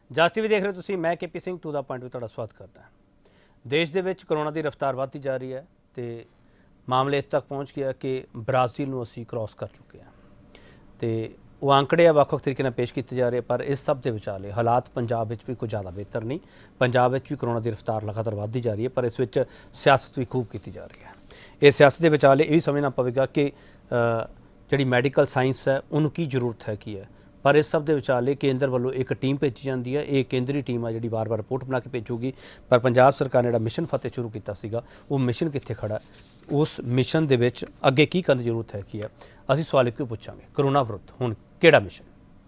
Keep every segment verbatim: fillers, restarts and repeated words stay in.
ਜਸ TV ਦੇਖ ਰਹੇ ਹੋ ਤੁਸੀਂ। मैं K P Singh to the point ਵਿੱਚ ਤੁਹਾਡਾ ਸਵਾਗਤ ਕਰਦਾ ਹਾਂ। ਦੇਸ਼ ਦੇ ਵਿੱਚ ਕਰੋਨਾ ਦੀ ਰਫ਼ਤਾਰ ਵੱਧਦੀ ਜਾ ਰਹੀ ਹੈ ਤੇ ਮਾਮਲੇ ਇੱਥੇ ਤੱਕ ਪਹੁੰਚ ਗਿਆ ਕਿ ਬ੍ਰਾਜ਼ੀਲ ਨੂੰ ਅਸੀਂ ਕ੍ਰਾਸ ਕਰ ਚੁੱਕੇ ਹਾਂ ਤੇ ਉਹ ਅੰਕੜੇ ਆ ਵੱਖ-ਵੱਖ ਤਰੀਕੇ ਨਾਲ ਪੇਸ਼ ਕੀਤੇ ਜਾ ਰਹੇ, ਪਰ ਇਸ ਸਭ ਦੇ ਵਿਚਾਲੇ ਹਾਲਾਤ ਪੰਜਾਬ ਵਿੱਚ ਵੀ ਕੋਈ ਜ਼ਿਆਦਾ ਬਿਹਤਰ ਨਹੀਂ। ਪੰਜਾਬ ਵਿੱਚ ਵੀ ਕਰੋਨਾ ਦੀ ਰਫ਼ਤਾਰ ਲਗਾਤਾਰ ਵੱਧਦੀ ਜਾ ਰਹੀ ਹੈ, ਪਰ ਇਸ ਵਿੱਚ ਸਿਆਸਤ ਵੀ ਖੂਬ ਕੀਤੀ ਜਾ ਰਹੀ ਹੈ। ਇਹ ਸਿਆਸਤ ਦੇ ਵਿਚਾਲੇ ਇਹ ਵੀ ਸਮਝਣਾ ਪਵੇਗਾ ਕਿ ਜਿਹੜੀ ਮੈਡੀਕਲ ਸਾਇੰਸ ਹੈ ਉਹਨੂੰ ਕੀ ਜ਼ਰੂਰਤ ਹੈ ਕੀ ਹੈ, पर इस सब के विचाले केंद्र वालों एक टीम भेजी जाती है। ये केंद्रीय टीम है जी बार बार रिपोर्ट बना के भेजूगी, पर पंजाब सरकार ने जो मिशन फतेह शुरू किया सीगा वो मिशन कित्थे खड़ा, उस मिशन दे विच अगे की करने की जरूरत है की है। असीं सवाल क्यों पूछांगे, करोना विरुद्ध हुण किहड़ा मिशन।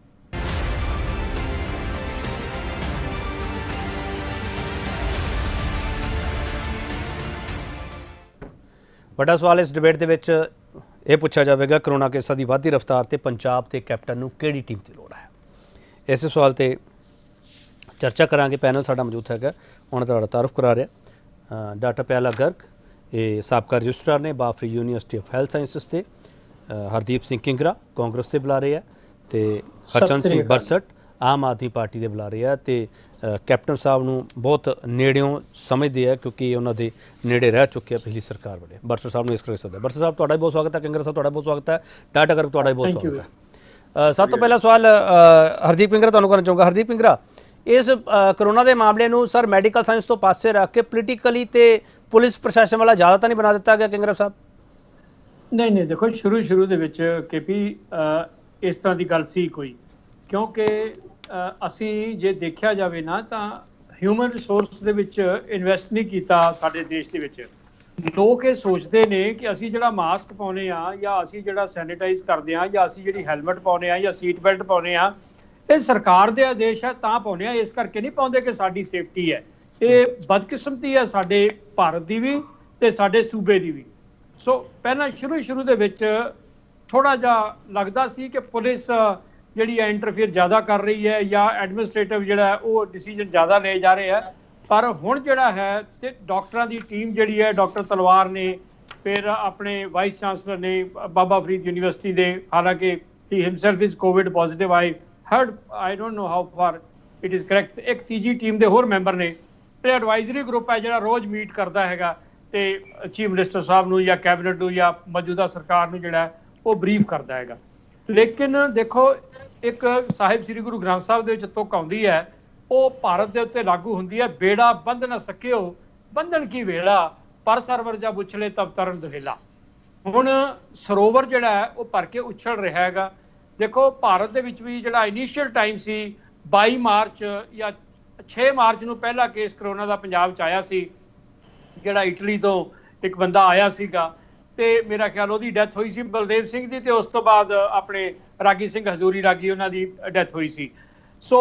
वड्डा सवाल इस डिबेट दे विच ਇਹ ਪੁੱਛਿਆ ਜਾਵੇਗਾ ਕਰੋਨਾ ਕੇਸਾਂ ਦੀ ਵੱਧਦੀ ਰਫ਼ਤਾਰ ਤੇ ਪੰਜਾਬ ਤੇ ਕੈਪਟਨ ਨੂੰ ਕਿਹੜੀ ਟੀਮ ਦੀ ਲੋੜ ਹੈ। ਇਸੇ ਸਵਾਲ ਤੇ ਚਰਚਾ ਕਰਾਂਗੇ। ਪੈਨਲ ਸਾਡਾ ਮੌਜੂਦ ਹੈਗਾ, ਉਹਨਾਂ ਦਾ ਤਾਰਫ ਕਰਾ ਰਿਹਾ ਡਾਕਟਰ ਪਿਆਲਾ ਗਰਗ, ਇਹ ਸਾਬਕਾ ਰਜਿਸਟਰਾਰ ਨੇ ਬਾਫਰੀ ਯੂਨੀਵਰਸਿਟੀ ਆਫ ਹੈਲਥ ਸਾਇੰਸਿਸ ਤੇ, ਹਰਦੀਪ ਸਿੰਘ ਕਿੰਗਰਾ ਕਾਂਗਰਸ ਦੇ ਬੁਲਾਰੇ ਹੈ ਤੇ ਹਰਚੰਦ ਸਿੰਘ ਬਰਸਟ आम आदमी पार्टी के बुला रहे हैं तो कैप्टन साहब ਨੂੰ बहुत नेड़ियों समझते हैं क्योंकि उन्होंने नेड़े रह चुके हैं पिछली सरकार वाले। बरसर साहब ने इस कर सकते हैं। बरसर साहब तुहाडा बहुत स्वागत है, किंगरा साहब तुहाडा बहुत स्वागत है, टाटा गर्ग तुहाडा बहुत स्वागत है। सब तो पहला सवाल हरदीप किंगरा तुहानूं करना चाहूँगा। हरदीप किंगरा, इस करोना के मामले में सर मैडिकल साइंस तो पासे रख के पोलीटिकली तो पुलिस प्रशासन वाला ज़्यादा तो नहीं बना दिता गया किंगरा साहब? नहीं नहीं देखो, शुरू शुरू के विच के पी इस तरह की गल सी कोई, क्योंकि ਅਸੀਂ ਜੇ ਦੇਖਿਆ ਜਾਵੇ ਨਾ ਤਾਂ ਹਿਊਮਨ ਰਿਸੋਰਸ ਦੇ ਵਿੱਚ ਇਨਵੈਸਟ ਨਹੀਂ ਕੀਤਾ ਸਾਡੇ ਦੇਸ਼ ਦੇ ਵਿੱਚ। ਲੋਕ ਇਹ ਸੋਚਦੇ ਨੇ ਕਿ ਅਸੀਂ ਜਿਹੜਾ ਮਾਸਕ ਪਾਉਨੇ ਆ ਜਾਂ ਅਸੀਂ ਜਿਹੜਾ ਸੈਨੀਟਾਈਜ਼ ਕਰਦੇ ਆ ਜਾਂ ਅਸੀਂ ਜਿਹੜੀ ਹੈਲਮਟ ਪਾਉਨੇ ਆ ਜਾਂ ਸੀਟ ਬੈਲਟ ਪਾਉਨੇ ਆ, ਇਹ ਸਰਕਾਰ ਦੇ ਆਦੇਸ਼ ਹੈ ਤਾਂ ਪਾਉਨੇ ਆ, ਇਸ ਕਰਕੇ ਨਹੀਂ ਪਾਉਂਦੇ ਕਿ ਸਾਡੀ ਸੇਫਟੀ ਹੈ। ਇਹ ਬਦਕਿਸਮਤੀ ਹੈ ਸਾਡੇ ਭਾਰਤ ਦੀ ਵੀ ਤੇ ਸਾਡੇ ਸੂਬੇ ਦੀ ਵੀ। ਸੋ ਪਹਿਲਾਂ ਸ਼ੁਰੂ ਸ਼ੁਰੂ ਦੇ ਵਿੱਚ ਥੋੜਾ ਜਿਹਾ ਲੱਗਦਾ ਸੀ ਕਿ ਪੁਲਿਸ ਜਿਹੜੀ ਹੈ ਇੰਟਰਫੇਅਰ ਜ਼ਿਆਦਾ ਕਰ ਰਹੀ ਹੈ ਜਾਂ ਐਡਮਿਨਿਸਟ੍ਰੇਟਿਵ ਜਿਹੜਾ ਉਹ ਡਿਸੀਜਨ ਜ਼ਿਆਦਾ ਲੈ ਜਾ ਰਹੇ ਆ। ਪਰ ਹੁਣ ਜਿਹੜਾ ਹੈ ਤੇ ਡਾਕਟਰਾਂ ਦੀ ਟੀਮ ਜਿਹੜੀ ਹੈ, ਡਾਕਟਰ ਤਲਵਾਰ ਨੇ, ਫਿਰ ਆਪਣੇ ਵਾਈਸ ਚਾਂਸਲਰ ਨੇ ਬਾਬਾ ਫਰੀਦ ਯੂਨੀਵਰਸਿਟੀ ਦੇ, ਹਾਲਾਂਕਿ ਹੀ himself is covid positive, I heard I don't know how far it is correct. ਇੱਕ ਤੀਜੀ ਟੀਮ ਦੇ ਹੋਰ ਮੈਂਬਰ ਨੇ ਤੇ ਐਡਵਾਈਜ਼ਰੀ ਗਰੁੱਪ ਹੈ ਜਿਹੜਾ ਰੋਜ਼ ਮੀਟ ਕਰਦਾ ਹੈਗਾ ਤੇ ਚੀਫ ਮਿਨਿਸਟਰ ਸਾਹਿਬ ਨੂੰ ਜਾਂ ਕੈਬਨਿਟ ਨੂੰ ਜਾਂ ਮੌਜੂਦਾ ਸਰਕਾਰ ਨੂੰ ਜਿਹੜਾ ਉਹ ਬਰੀਫ ਕਰਦਾ ਹੈਗਾ। ਲੇਕਿਨ ਦੇਖੋ, ਇੱਕ ਸਾਹਿਬ ਸ੍ਰੀ ਗੁਰੂ ਗ੍ਰੰਥ ਸਾਹਿਬ ਦੇ ਵਿੱਚ ਤੁਕ ਆਉਂਦੀ ਹੈ, ਉਹ ਭਾਰਤ ਦੇ ਉੱਤੇ ਲਾਗੂ ਹੁੰਦੀ ਹੈ, ਬੇੜਾ ਬੰਧ ਨਾ ਸਕਿਓ ਬੰਧਨ ਕੀ ਵੇਲਾ, ਪਰ ਸਰਵਰ ਜਾ ਬੁਛਲੇ ਤਬ ਤਰਨ ਦੁਹੇਲਾ। ਹੁਣ ਸਰੋਵਰ ਜਿਹੜਾ ਹੈ ਉਹ ਭਰ ਕੇ ਉਛਲ ਰਿਹਾ ਹੈਗਾ। ਦੇਖੋ ਭਾਰਤ ਦੇ ਵਿੱਚ ਵੀ ਜਿਹੜਾ ਇਨੀਸ਼ੀਅਲ ਟਾਈਮ ਸੀ ਬਾਈ ਮਾਰਚ ਜਾਂ ਛੇ ਮਾਰਚ ਨੂੰ ਪਹਿਲਾ ਕੇਸ ਕਰੋਨਾ ਦਾ ਪੰਜਾਬ 'ਚ ਆਇਆ ਸੀ, ਜਿਹੜਾ ਇਟਲੀ ਤੋਂ ਇੱਕ ਬੰਦਾ ਆਇਆ ਸੀਗਾ ਤੇ ਮੇਰਾ ਖਿਆਲ ਉਹਦੀ ਡੈਥ ਹੋਈ ਸੀ ਬਲਦੇਵ ਸਿੰਘ ਦੀ, ਤੇ ਉਸ ਤੋਂ ਬਾਅਦ ਆਪਣੇ ਰਾਗੀ ਸਿੰਘ ਹਜ਼ੂਰੀ ਰਾਗੀ ਉਹਨਾਂ ਦੀ ਡੈਥ ਹੋਈ ਸੀ। ਸੋ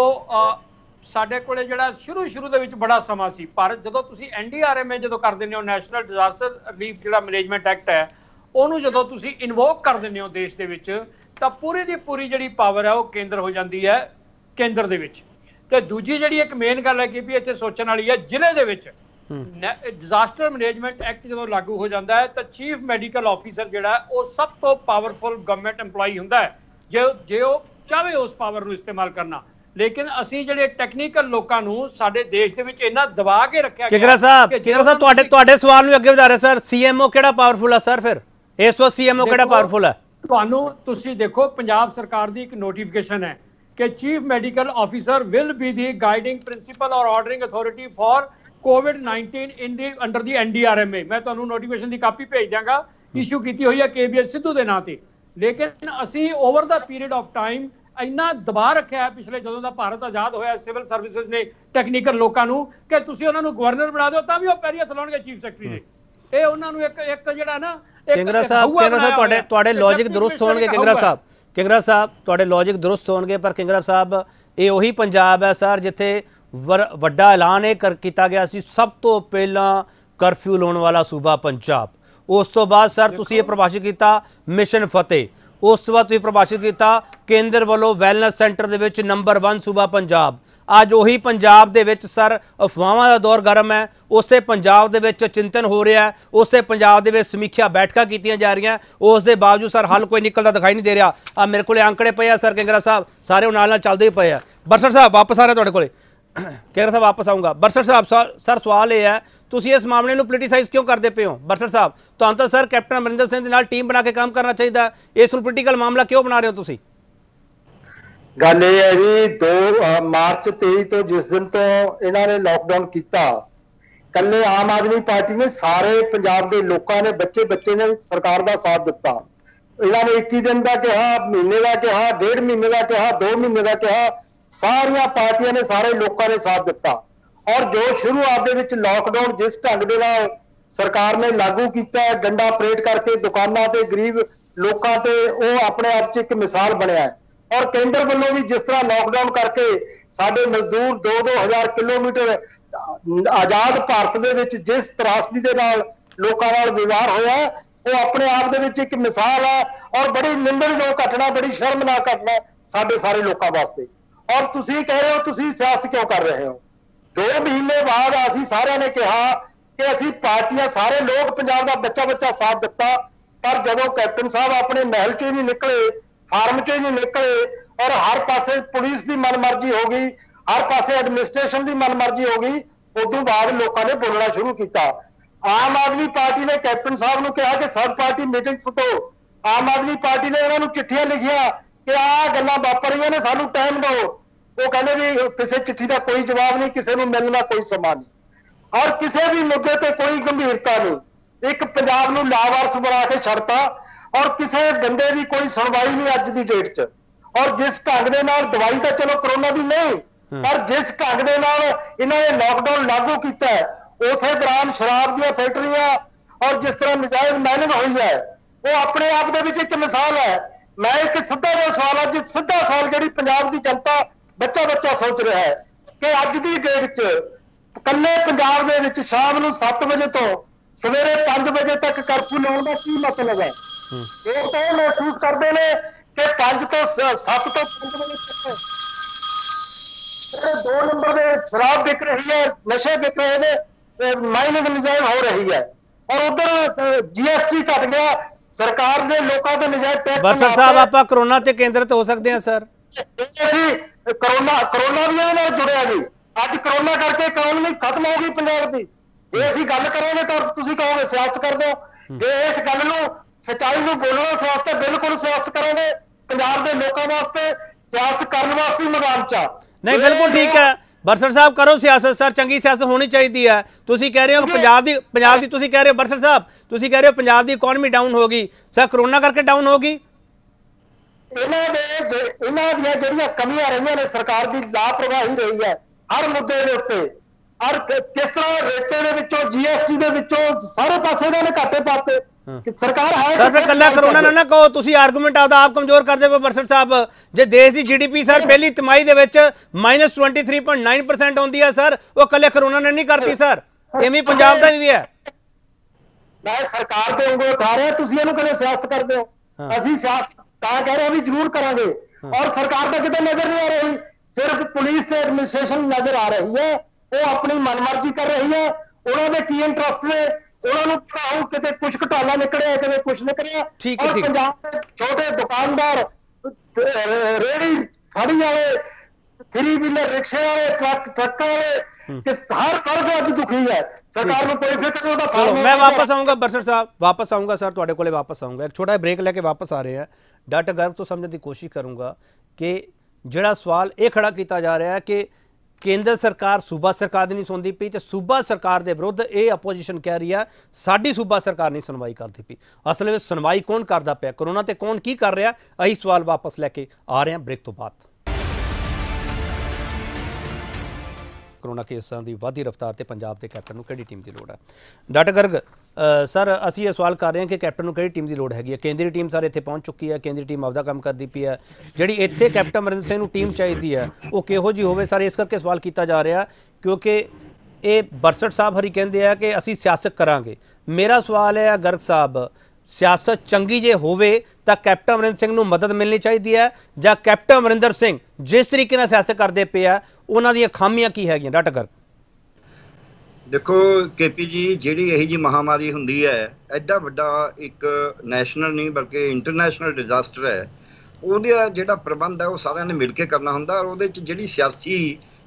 ਸਾਡੇ ਕੋਲੇ ਜਿਹੜਾ ਸ਼ੁਰੂ ਸ਼ੁਰੂ ਦੇ ਵਿੱਚ ਬੜਾ ਸਮਾਂ ਸੀ, ਪਰ ਜਦੋਂ ਤੁਸੀਂ N D R M A ਜਦੋਂ ਕਰ ਦਿੰਦੇ ਹੋ, ਨੈਸ਼ਨਲ ਡਿਜ਼ਾਸਟਰ ਰਿਲੀਫ ਜਿਹੜਾ ਮੈਨੇਜਮੈਂਟ ਐਕਟ ਹੈ, ਉਹਨੂੰ ਜਦੋਂ ਤੁਸੀਂ ਇਨਵੋਕ ਕਰ ਦਿੰਦੇ ਹੋ ਦੇਸ਼ ਦੇ ਵਿੱਚ, ਤਾਂ ਪੂਰੀ ਦੀ ਪੂਰੀ ਜਿਹੜੀ ਪਾਵਰ ਹੈ ਉਹ ਕੇਂਦਰ ਹੋ ਜਾਂਦੀ ਹੈ ਕੇਂਦਰ ਦੇ ਵਿੱਚ। ਤੇ ਦੂਜੀ ਜਿਹੜੀ ਇੱਕ ਮੇਨ ਗੱਲ ਹੈ ਕਿ ਵੀ ਇੱਥੇ ਸੋਚਣ ਵਾਲੀ ਹੈ, ਜ਼ਿਲ੍ਹੇ ਦੇ ਵਿੱਚ ਡਿਜ਼ਾਸਟਰ ਮੈਨੇਜਮੈਂਟ ਐਕਟ ਜਦੋਂ ਲਾਗੂ ਹੋ ਜਾਂਦਾ ਹੈ ਤਾਂ ਚੀਫ ਮੈਡੀਕਲ ਆਫੀਸਰ ਜਿਹੜਾ ਉਹ ਸਭ ਤੋਂ ਪਾਵਰਫੁਲ ਗਵਰਨਮੈਂਟ ਏਮਪਲੋਈ ਹੁੰਦਾ ਹੈ, ਜੇ ਜੇ ਉਹ ਚਾਹੇ ਉਸ ਪਾਵਰ ਨੂੰ ਇਸਤੇਮਾਲ ਕਰਨਾ। ਲੇਕਿਨ ਅਸੀਂ ਜਿਹੜੇ ਟੈਕਨੀਕਲ ਲੋਕਾਂ ਨੂੰ ਸਾਡੇ ਦੇਸ਼ ਦੇ ਵਿੱਚ ਇੰਨਾ ਦਬਾ ਕੇ ਰੱਖਿਆ ਗਿਆ। ਕਿੰਗਰਾ ਸਾਹਿਬ ਕਿੰਗਰਾ ਸਾਹਿਬ ਤੁਹਾਡੇ ਤੁਹਾਡੇ ਸਵਾਲ ਨੂੰ ਅੱਗੇ ਵਧਾ ਰਹੇ ਸਰ, ਸੀਐਮਓ ਕਿਹੜਾ ਪਾਵਰਫੁਲ ਹੈ ਸਰ? ਫਿਰ ਇਸ ਵਾਰ ਸੀਐਮਓ ਕਿਹੜਾ ਪਾਵਰਫੁਲ ਹੈ? ਤੁਹਾਨੂੰ ਤੁਸੀਂ ਦੇਖੋ, ਪੰਜਾਬ ਸਰਕਾਰ ਦੀ ਇੱਕ ਨੋਟੀਫਿਕੇਸ਼ਨ ਹੈ ਕਿ chief medical officer will be the guiding principal or ordering authority for covid nineteen in the under the N D R M A. मैं तुहानू नोटिफिकेशन की कापी भेज देंगा, इशू की हुई है के बी एस सिद्धू के नाम से। लेकिन असी over the period of time इन्ना दबा रखा है पिछले जदों दा भारत आजाद होया सिविल सर्विसेज ने टैक्नीकल लोगों नू कि तुसीं उन्हां नू गवर्नर बना दो तां भी वो पैरी हत्थ लाउणगे चीफ सैकटरी दे। ये उन्हां नू एक एक जिहड़ा ना किंगरा साहब किंगरा साहब तुहाडे तुहाडे लॉजिक दुरुस्त होणगे किंगरा साहब किंगरा साहब तुहाडे लॉजिक दुरुस्त होणगे, पर किंगरा साहब ये उही पंजाब है सर जिथे वर ਵੱਡਾ ਐਲਾਨ ਇਹ ਕਰ ਕੀਤਾ ਗਿਆ ਸੀ ਸਭ ਤੋਂ ਪਹਿਲਾਂ ਕਰਫਿਊ ਲਾਉਣ ਵਾਲਾ ਸੂਬਾ ਪੰਜਾਬ। ਉਸ ਤੋਂ ਬਾਅਦ ਸਰ ਤੁਸੀਂ ਇਹ ਪ੍ਰਭਾਸ਼ਿਤ ਕੀਤਾ ਮਿਸ਼ਨ ਫਤਿਹ, ਉਸ ਤੋਂ ਬਾਅਦ ਤੁਸੀਂ ਪ੍ਰਭਾਸ਼ਿਤ ਕੀਤਾ ਕੇਂਦਰ ਵੱਲੋਂ ਵੈਲਨੈਸ ਸੈਂਟਰ ਦੇ ਵਿੱਚ ਨੰਬਰ वन ਸੂਬਾ ਪੰਜਾਬ। ਅੱਜ ਉਹੀ ਪੰਜਾਬ ਦੇ ਵਿੱਚ ਸਰ ਅਫਵਾਹਾਂ ਦਾ ਦੌਰ ਗਰਮ ਹੈ, ਉਸੇ ਪੰਜਾਬ ਦੇ ਵਿੱਚ ਚਿੰਤਨ ਹੋ ਰਿਹਾ ਹੈ, ਉਸੇ ਪੰਜਾਬ ਦੇ ਵਿੱਚ ਸਮੀਖਿਆ ਬੈਠਕਾਂ ਕੀਤੀਆਂ ਜਾ ਰਹੀਆਂ, ਉਸ ਦੇ ਬਾਵਜੂਦ ਸਰ ਹੱਲ ਕੋਈ ਨਿਕਲਦਾ ਦਿਖਾਈ ਨਹੀਂ ਦੇ ਰਿਹਾ। ਆ ਮੇਰੇ ਕੋਲੇ ਅੰਕੜੇ ਪਏ ਆ ਸਰ ਕਿੰਗਰਾ ਸਾਹਿਬ, ਸਾਰੇ ਉਹ ਨਾਲ ਨਾਲ ਚੱਲਦੇ ਹੀ ਪਏ ਆ। ਬਰਸਰ ਸਾਹਿਬ ਵਾਪਸ ਆ ਰਹੇ ਤੁਹਾਡੇ ਕੋਲੇ। केरल साहब वापस आऊँगा। बरसट साहब सर सवाल ये है, ਤੁਸੀਂ ਇਸ ਮਾਮਲੇ ਨੂੰ ਪੋਲੀਟੀਸਾਈਜ਼ ਕਿਉਂ ਕਰਦੇ ਪਏ ਹੋ? ਬਰਸਟ ਸਾਹਿਬ, ਤੁਹਾਨੂੰ ਤਾਂ ਸਰ ਕੈਪਟਨ ਅਮਰਿੰਦਰ ਸਿੰਘ ਦੇ ਨਾਲ ਟੀਮ ਬਣਾ ਕੇ ਕੰਮ ਕਰਨਾ ਚਾਹੀਦਾ, ਇਸ ਨੂੰ ਪੋਲੀਟੀਕਲ ਮਾਮਲਾ ਕਿਉਂ ਬਣਾ ਰਹੇ ਹੋ ਤੁਸੀਂ? ਗੱਲ ਇਹ ਹੈ ਜੀ, ਦੋ ਮਾਰਚ ਤੇਈ ਤੋਂ ਜਿਸ ਦਿਨ ਤੋਂ ਇਹਨਾਂ ਨੇ ਲੋਕਡਾਊਨ ਕੀਤਾ, ਕੱਲੇ ਆਮ ਆਦਮੀ ਪਾਰਟੀ ਨੇ ਸਾਰੇ ਪੰਜਾਬ ਦੇ ਲੋਕਾਂ ਨੇ, ਬੱਚੇ ਬੱਚੇ ਨੇ ਸਰਕਾਰ ਦਾ ਸਾਥ ਦਿੱਤਾ। ਇਹਨਾਂ ਨੇ ਇੱਕੀ ਦਿਨ ਦਾ ਕਿਹਾ, ਮਹੀਨੇ ਦਾ ਕਿਹਾ, ਡੇਢ ਮਹੀਨੇ ਦਾ ਕਿਹਾ, ਦੋ ਮਹੀਨੇ ਦਾ ਕਿਹਾ, ਸਾਰੀਆਂ ਪਾਰਟੀਆਂ ਨੇ, ਸਾਰੇ ਲੋਕਾਂ ਨੇ ਸਾਥ ਦਿੱਤਾ। ਔਰ ਜੋ ਸ਼ੁਰੂਆਤ ਦੇ ਵਿੱਚ ਲੋਕਡਾਊਨ ਜਿਸ ਢੰਗ ਦੇ ਨਾਲ ਸਰਕਾਰ ਨੇ ਲਾਗੂ ਕੀਤਾ, ਡੰਡਾ ਪਰੇਡ ਕਰਕੇ ਦੁਕਾਨਾਂ ਤੇ ਗਰੀਬ ਲੋਕਾਂ ਤੇ, ਉਹ ਆਪਣੇ ਆਪ 'ਚ ਇੱਕ ਮਿਸਾਲ ਬਣਿਆ ਹੈ। ਔਰ ਕੇਂਦਰ ਵੱਲੋਂ ਵੀ ਜਿਸ ਤਰ੍ਹਾਂ ਲੋਕਡਾਊਨ ਕਰਕੇ ਸਾਡੇ ਮਜ਼ਦੂਰ ਦੋ ਦੋ ਹਜ਼ਾਰ ਕਿਲੋਮੀਟਰ ਆਜ਼ਾਦ ਭਾਰਤ ਦੇ ਵਿੱਚ ਜਿਸ ਤਰਾਸਦੀ ਦੇ ਨਾਲ ਲੋਕਾਂ ਨਾਲ ਵਿਵਹਾਰ ਹੋਇਆ, ਉਹ ਆਪਣੇ ਆਪ ਦੇ ਵਿੱਚ ਇੱਕ ਮਿਸਾਲ ਹੈ। ਔਰ ਬੜੀ ਨਿੰਦਣਯੋਗ ਘਟਨਾ, ਬੜੀ ਸ਼ਰਮਨਾਕ ਘਟਨਾ ਸਾਡੇ ਸਾਰੇ ਲੋਕਾਂ ਵਾਸਤੇ। ਔਰ ਤੁਸੀਂ ਕਹਿ ਰਹੇ ਹੋ ਤੁਸੀਂ ਸਿਆਸਤ ਕਿਉਂ ਕਰ ਰਹੇ ਹੋ? ਦੋ ਮਹੀਨੇ ਬਾਅਦ ਅਸੀਂ ਸਾਰਿਆਂ ਨੇ ਕਿਹਾ ਕਿ ਅਸੀਂ ਪਾਰਟੀਆਂ, ਸਾਰੇ ਲੋਕ, ਪੰਜਾਬ ਦਾ ਬੱਚਾ ਬੱਚਾ ਸਾਥ ਦਿੱਤਾ, ਪਰ ਜਦੋਂ ਕੈਪਟਨ ਸਾਹਿਬ ਆਪਣੇ ਮਹਿਲ 'ਚੋਂ ਹੀ ਨਹੀਂ ਨਿਕਲੇ, ਫਾਰਮ 'ਚੋਂ ਹੀ ਨਹੀਂ ਨਿਕਲੇ, ਔਰ ਹਰ ਪਾਸੇ ਪੁਲਿਸ ਦੀ ਮਨਮਰਜ਼ੀ ਹੋ ਗਈ, ਹਰ ਪਾਸੇ ਐਡਮਿਨਿਸਟ੍ਰੇਸ਼ਨ ਦੀ ਮਨਮਰਜ਼ੀ ਹੋ ਗਈ, ਉਦੋਂ ਬਾਅਦ ਲੋਕਾਂ ਨੇ ਬੋਲਣਾ ਸ਼ੁਰੂ ਕੀਤਾ। ਆਮ ਆਦਮੀ ਪਾਰਟੀ ਨੇ ਕੈਪਟਨ ਸਾਹਿਬ ਨੂੰ ਕਿਹਾ ਕਿ ਸਬ ਪਾਰਟੀ ਮੀਟਿੰਗ ਸੱਦੋ। ਆਮ ਆਦਮੀ ਪਾਰਟੀ ਨੇ ਉਹਨਾਂ ਨੂੰ ਚਿੱਠੀਆਂ ਲਿਖੀਆਂ ਕਿ ਆਹ ਗੱਲਾਂ ਵਾਪਰ ਰਹੀਆਂ ਨੇ, ਸਾਨੂੰ ਟਾਈਮ ਦਿਓ। ਉਹ ਕਹਿੰਦੇ ਵੀ ਕਿਸੇ ਚਿੱਠੀ ਦਾ ਕੋਈ ਜਵਾਬ ਨਹੀਂ, ਕਿਸੇ ਨੂੰ ਮਿਲਣ ਦਾ ਕੋਈ ਸਮਾਂ ਨਹੀਂ, ਔਰ ਕਿਸੇ ਵੀ ਮੁੱਦੇ ਤੇ ਕੋਈ ਗੰਭੀਰਤਾ ਨਹੀਂ। ਇੱਕ ਪੰਜਾਬ ਨੂੰ ਲਾਵਾਰਸ ਬਣਾ ਕੇ ਛੱਡਤਾ, ਔਰ ਕਿਸੇ ਬੰਦੇ ਦੀ ਕੋਈ ਸੁਣਵਾਈ ਨਹੀਂ ਅੱਜ ਦੀ ਡੇਟ 'ਚ। ਔਰ ਜਿਸ ਢੰਗ ਦੇ ਨਾਲ ਦਵਾਈ ਤਾਂ ਚਲੋ ਕਰੋਨਾ ਦੀ ਨਹੀਂ, ਪਰ ਜਿਸ ਢੰਗ ਦੇ ਨਾਲ ਇਹਨਾਂ ਨੇ ਲੋਕਡਾਊਨ ਲਾਗੂ ਕੀਤਾ ਹੈ, ਉਸੇ ਦੌਰਾਨ ਸ਼ਰਾਬ ਦੀਆਂ ਫੈਕਟਰੀਆਂ ਔਰ ਜਿਸ ਤਰ੍ਹਾਂ ਮਿਜ਼ਾਈਲ ਮਾਈਨਿੰਗ ਹੋਈ ਹੈ, ਉਹ ਆਪਣੇ ਆਪ ਦੇ ਵਿੱਚ ਇੱਕ ਮਿਸਾਲ ਹੈ। ਮੈਂ ਇੱਕ ਸਿੱਧਾ ਜਿਹਾ ਸਵਾਲ, ਅੱਜ ਸਿੱਧਾ ਸਵਾਲ ਜਿਹੜੀ ਪੰਜਾਬ ਦੀ ਜਨਤਾ ਬੱਚਾ ਬੱਚਾ ਸੋਚ ਰਿਹਾ ਹੈ ਕਿ ਅੱਜ ਦੀ ਡੇਟ 'ਚ ਇਕੱਲੇ ਪੰਜਾਬ ਦੇ ਵਿੱਚ ਸ਼ਾਮ ਨੂੰ ਸੱਤ ਵਜੇ ਤੋਂ ਸਵੇਰੇ ਪੰਜ ਵਜੇ ਤੱਕ ਕਰਫਿਊ ਲਾਉਣ ਦਾ ਕੀ ਮਤਲਬ ਹੈ? ਲੋਕ ਤਾਂ ਇਹ ਮਹਿਸੂਸ ਕਰਦੇ ਨੇ ਕਿ ਪੰਜ ਤੋਂ ਸੱਤ ਤੋਂ ਪੰਜ ਵਜੇ ਤੱਕ ਦੋ ਨੰਬਰ ਦੇ ਸ਼ਰਾਬ ਵਿਕ ਰਹੀ ਹੈ, ਨਸ਼ੇ ਵਿਕ ਰਹੇ ਨੇ, ਮਾਈਨਿੰਗ ਮਿਜ਼ਾਈਲ ਹੋ ਰਹੀ ਹੈ, ਔਰ ਉਧਰ ਜੀਐਸਟੀ ਘਟ ਗਿਆ, ਸਰਕਾਰ ਦੇ ਲੋਕਾਂ ਤੇ ਨਜਾਇਜ਼ ਟੈਕਸ। ਬਰਸਟ ਸਾਹਿਬ, ਆਪਾਂ ਕਰੋਨਾ ਤੇ ਕੇਂਦਰਿਤ ਹੋ ਸਕਦੇ ਹਾਂ ਸਰ? ਕਰੋਨਾ ਕਰੋਨਾ ਵੀ ਇਹਦੇ ਨਾਲ ਜੁੜਿਆ ਜੀ। ਅੱਜ ਕਰੋਨਾ ਕਰਕੇ ਇਕਨੋਮੀ ਖਤਮ ਹੋ ਗਈ ਪੰਜਾਬ ਦੀ। ਜੇ ਅਸੀਂ ਗੱਲ ਕਰਾਂਗੇ ਤਾਂ ਤੁਸੀਂ ਕਹੋਗੇ ਸਿਆਸਤ ਕਰਦੇ ਹੋ। ਜੇ ਇਸ ਗੱਲ ਨੂੰ, ਸੱਚਾਈ ਨੂੰ ਬੋਲਣਾ ਸਿਆਸਤ, ਬਿਲਕੁਲ ਸਿਆਸਤ ਕਰਾਂਗੇ। ਪੰਜਾਬ ਦੇ ਲੋਕਾਂ ਵਾਸਤੇ ਸਿਆਸਤ ਕਰਨ ਵਾਸਤੇ ਮੈਦਾਨ 'ਚ ਨਹੀਂ, ਬਿਲਕੁਲ ਠੀਕ ਹੈ ਬਰਸਟ ਸਾਹਿਬ, ਕਰੋ ਸਿਆਸਤ ਸਰ, ਚੰਗੀ ਸਿਆਸਤ ਹੋਣੀ ਚਾਹੀਦੀ ਹੈ। ਤੁਸੀਂ ਕਹਿ ਰਹੇ ਹੋ ਪੰਜਾਬ ਦੀ ਪੰਜਾਬ ਦੀ ਤੁਸੀਂ ਕਹਿ ਰਹੇ ਹੋ ਬਰਸਟ ਸਾਹਿਬ, ਤੁਸੀਂ ਕਹਿ ਰਹੇ ਹੋ ਪੰਜਾਬ ਦੀ ਇਕਨੋਮੀ ਡਾਊਨ ਹੋ ਗਈ, ਸਰ ਕਰੋਨਾ ਕਰਕੇ ਡਾਊਨ ਹੋ ਗਈ। ਇਹਨਾਂ ਦੇ ਇਹਨਾਂ ਦੀਆਂ ਜਿਹੜੀਆਂ ਕਮੀਆਂ ਰਹੀਆਂ ਨੇ, ਸਰਕਾਰ ਦੀ ਲਾਪਰਵਾਹੀ ਰਹੀ ਹੈ ਹਰ ਮੁੱਦੇ ਦੇ ਉੱਤੇ। ਔਰ ਕਿਸ ਤਰ੍ਹਾਂ ਰੇਟੇ ਦੇ ਵਿੱਚੋਂ, ਜੀਐਸਟੀ ਦੇ ਵਿੱਚੋਂ ਸਾਰੇ ਪਾਸੇ ਇਹਨਾਂ ਨੇ ਘਾਟੇ ਪਾਤੇ। ਸਰਕਾਰ ਹੈ ਸਰ ਫਿਰ ਕੱਲਾ ਕਰੋਨਾ ਨਾ ਕਹੋ, ਤੁਸੀਂ ਆਰਗੂਮੈਂਟ ਆਪਦਾ ਆਪ ਕਮਜ਼ੋਰ ਕਰਦੇ ਪਏ ਬਰਸਟ ਸਾਹਿਬ। ਜੇ ਦੇਸ਼ ਦੀ ਜੀਡੀਪੀ ਸਰ ਪਹਿਲੀ ਤਿਮਾਹੀ ਦੇ ਵਿੱਚ minus twenty three point nine percent ਆਉਂਦੀ ਹੈ ਸਰ, ਉਹ ਕੱਲੇ ਕਰੋਨਾ ਨੇ ਨਹੀਂ ਕਰਤੀ ਸਰ, ਐਵੇਂ ਪੰਜਾਬ ਦਾ ਵੀ ਹੈ। ਮੈਂ ਸਰਕਾਰ ਤੇ ਉਂਗਲ ਉਠਾ ਰਿਹਾ, ਤੁਸੀਂ ਇਹਨੂੰ ਕਹਿੰਦੇ ਸਿਆਸਤ ਕਰਦੇ ਹੋ। ਅਸੀਂ ਸਿਆਸਤ ਤਾਂ ਕਹਿ ਰਹੇ ਵੀ ਜ਼ਰੂਰ ਕਰਾਂਗੇ, ਔਰ ਸਰਕਾਰ ਤਾਂ ਕਿਤੇ ਨਜ਼ਰ ਨਹੀਂ ਆ ਰਹੀ, ਸਿਰਫ ਪੁਲਿਸ ਤੇ ਐਡਮਿਨਿਸਟ੍ਰੇਸ਼ਨ ਨਜ਼ਰ ਆ ਰਹੀ ਹੈ। ਉਹ ਆਪਣੀ ਮਨਮਰਜ਼ੀ ਕਰ ਰਹੀ ਹੈ। ਉਹਨਾਂ ਦੇ ਕੀ ਇੰਟਰਸਟ ਨੇ, ਉਹਨਾਂ ਨੂੰ ਪਤਾ, ਕਿਤੇ ਕੁਝ ਘਟਾਲਾ ਨਿਕਲਿਆ, ਕਿਤੇ ਕੁਝ ਨਿਕਲਿਆ। ਔਰ ਪੰਜਾਬ ਦੇ ਛੋਟੇ ਦੁਕਾਨਦਾਰ, ਰੇਹੜੀ ਫੜੀ ਵਾਲੇ, ਥ੍ਰੀ ਵੀਲਰ ਰਿਕਸ਼ੇ ਵਾਲੇ, ਟਰੱਕ ਟਰੱਕਾਂ ਵਾਲੇ, ਕਿਸ ਹਰ ਵਰਗ ਅੱਜ ਦੁਖੀ ਹੈ। ਸਰਕਾਰ ਨੂੰ ਕੋਈ ਫਿਕਰ ਨਹੀਂ। ਚਲੋ ਮੈਂ ਵਾਪਸ ਆਊਂਗਾ ਬਰਸਟ ਸਾਹਿਬ, ਵਾਪਸ ਆਊਂਗਾ ਸਰ, ਤੁਹਾਡੇ ਕੋਲੇ ਵਾਪਸ ਆਊਂਗਾ। ਇੱਕ ਛੋਟਾ ਬ੍ਰੇਕ ਲੈ ਕੇ ਵਾਪਸ ਆ ਰਹੇ ਹਾਂ। ਡਾਕਟਰ ਗਰਗ ਤੋਂ ਸਮਝਣ ਦੀ ਕੋਸ਼ਿਸ਼ ਕਰੂੰਗਾ ਕਿ ਜਿਹੜਾ ਸਵਾਲ ਇਹ ਖੜਾ ਕੀਤਾ ਜਾ ਰਿਹਾ ਹੈ ਕਿ ਕੇਂਦਰ ਸਰਕਾਰ ਸੂਬਾ ਸਰਕਾਰ ਦੀ ਨਹੀਂ ਸੁਣਦੀ ਪਈ, ਤੇ ਸੂਬਾ ਸਰਕਾਰ ਦੇ ਵਿਰੁੱਧ ਇਹ ਆਪੋਜੀਸ਼ਨ ਕਹਿ ਰਹੀ ਹੈ ਸਾਡੀ ਸੂਬਾ ਸਰਕਾਰ ਨਹੀਂ ਸੁਣਵਾਈ ਕਰਦੀ ਪਈ। ਅਸਲ ਵਿੱਚ ਸੁਣਵਾਈ ਕੌਣ ਕਰਦਾ ਪਿਆ ਕਰੋਨਾ ਤੇ ਕੌਣ ਕੀ ਕਰ ਰਿਹਾ? ਇਹੀ ਸਵਾਲ ਵਾਪਸ ਲੈ ਕੇ ਆ ਰਹੇ ਹਾਂ ਬ੍ਰੇਕ ਤੋਂ ਬਾਅਦ। ਕਰੋਨਾ ਕੇਸਾਂ ਦੀ ਵਧਦੀ ਰਫ਼ਤਾਰ ਤੇ ਪੰਜਾਬ ਦੇ ਕੈਪਟਨ ਨੂੰ ਕਿਹੜੀ ਟੀਮ ਦੀ ਲੋੜ ਹੈ? ਡਾਕਟਰ ਗਰਗ ਸਰ, ਅਸੀਂ ਇਹ ਸਵਾਲ ਕਰ ਰਹੇ ਹਾਂ ਕਿ ਕੈਪਟਨ ਨੂੰ ਕਿਹੜੀ ਟੀਮ ਦੀ ਲੋੜ ਹੈਗੀ ਹੈ? ਕੇਂਦਰੀ ਟੀਮ ਸਰ ਇੱਥੇ ਪਹੁੰਚ ਚੁੱਕੀ ਹੈ, ਕੇਂਦਰੀ ਟੀਮ ਆਪਦਾ ਕੰਮ ਕਰਦੀ ਪਈ ਹੈ। ਜਿਹੜੀ ਇੱਥੇ ਕੈਪਟਨ ਅਮਰਿੰਦਰ ਸਿੰਘ ਨੂੰ ਟੀਮ ਚਾਹੀਦੀ ਹੈ ਉਹ ਕਿਹੋ ਜਿਹੀ ਹੋਵੇ ਸਰ? ਇਸ ਕਰਕੇ ਸਵਾਲ ਕੀਤਾ ਜਾ ਰਿਹਾ ਕਿਉਂਕਿ ਇਹ ਬਰਸਟ ਸਾਹਿਬ ਹਰੀ ਕਹਿੰਦੇ ਆ ਕਿ ਅਸੀਂ ਸਿਆਸਤ ਕਰਾਂਗੇ। ਮੇਰਾ ਸਵਾਲ ਹੈ ਗਰਗ ਸਾਹਿਬ, ਸਿਆਸਤ ਚੰਗੀ ਜੇ ਹੋਵੇ ਤਾਂ ਕੈਪਟਨ ਅਮਰਿੰਦਰ ਸਿੰਘ ਨੂੰ ਮਦਦ ਮਿਲਣੀ ਚਾਹੀਦੀ ਹੈ, ਜਾਂ ਕੈਪਟਨ ਅਮਰਿੰਦਰ ਸਿੰਘ ਜਿਸ ਤਰੀਕੇ ਨਾਲ ਸਿਆਸਤ ਕਰਦੇ ਪਏ ਆ ਉਹਨਾਂ ਦੀਆਂ ਖਾਮੀਆਂ ਕੀ ਹੈਗੀਆਂ? ਡਾਕਟਰ ਗਰਗ ਦੇਖੋ ਕੇਪੀ ਜੀ, ਜਿਹੜੀ ਇਹੀ ਜੀ ਮਹਾਮਾਰੀ ਹੁੰਦੀ ਹੈ, ਐਡਾ ਵੱਡਾ ਇੱਕ ਨੈਸ਼ਨਲ ਨਹੀਂ ਬਲਕਿ ਇੰਟਰਨੈਸ਼ਨਲ ਡਿਜ਼ਾਸਟਰ ਹੈ, ਉਹਦਾ ਜਿਹੜਾ ਪ੍ਰਬੰਧ ਹੈ ਉਹ ਸਾਰਿਆਂ ਨੇ ਮਿਲ ਕੇ ਕਰਨਾ ਹੁੰਦਾ। ਔਰ ਉਹਦੇ 'ਚ ਜਿਹੜੀ ਸਿਆਸੀ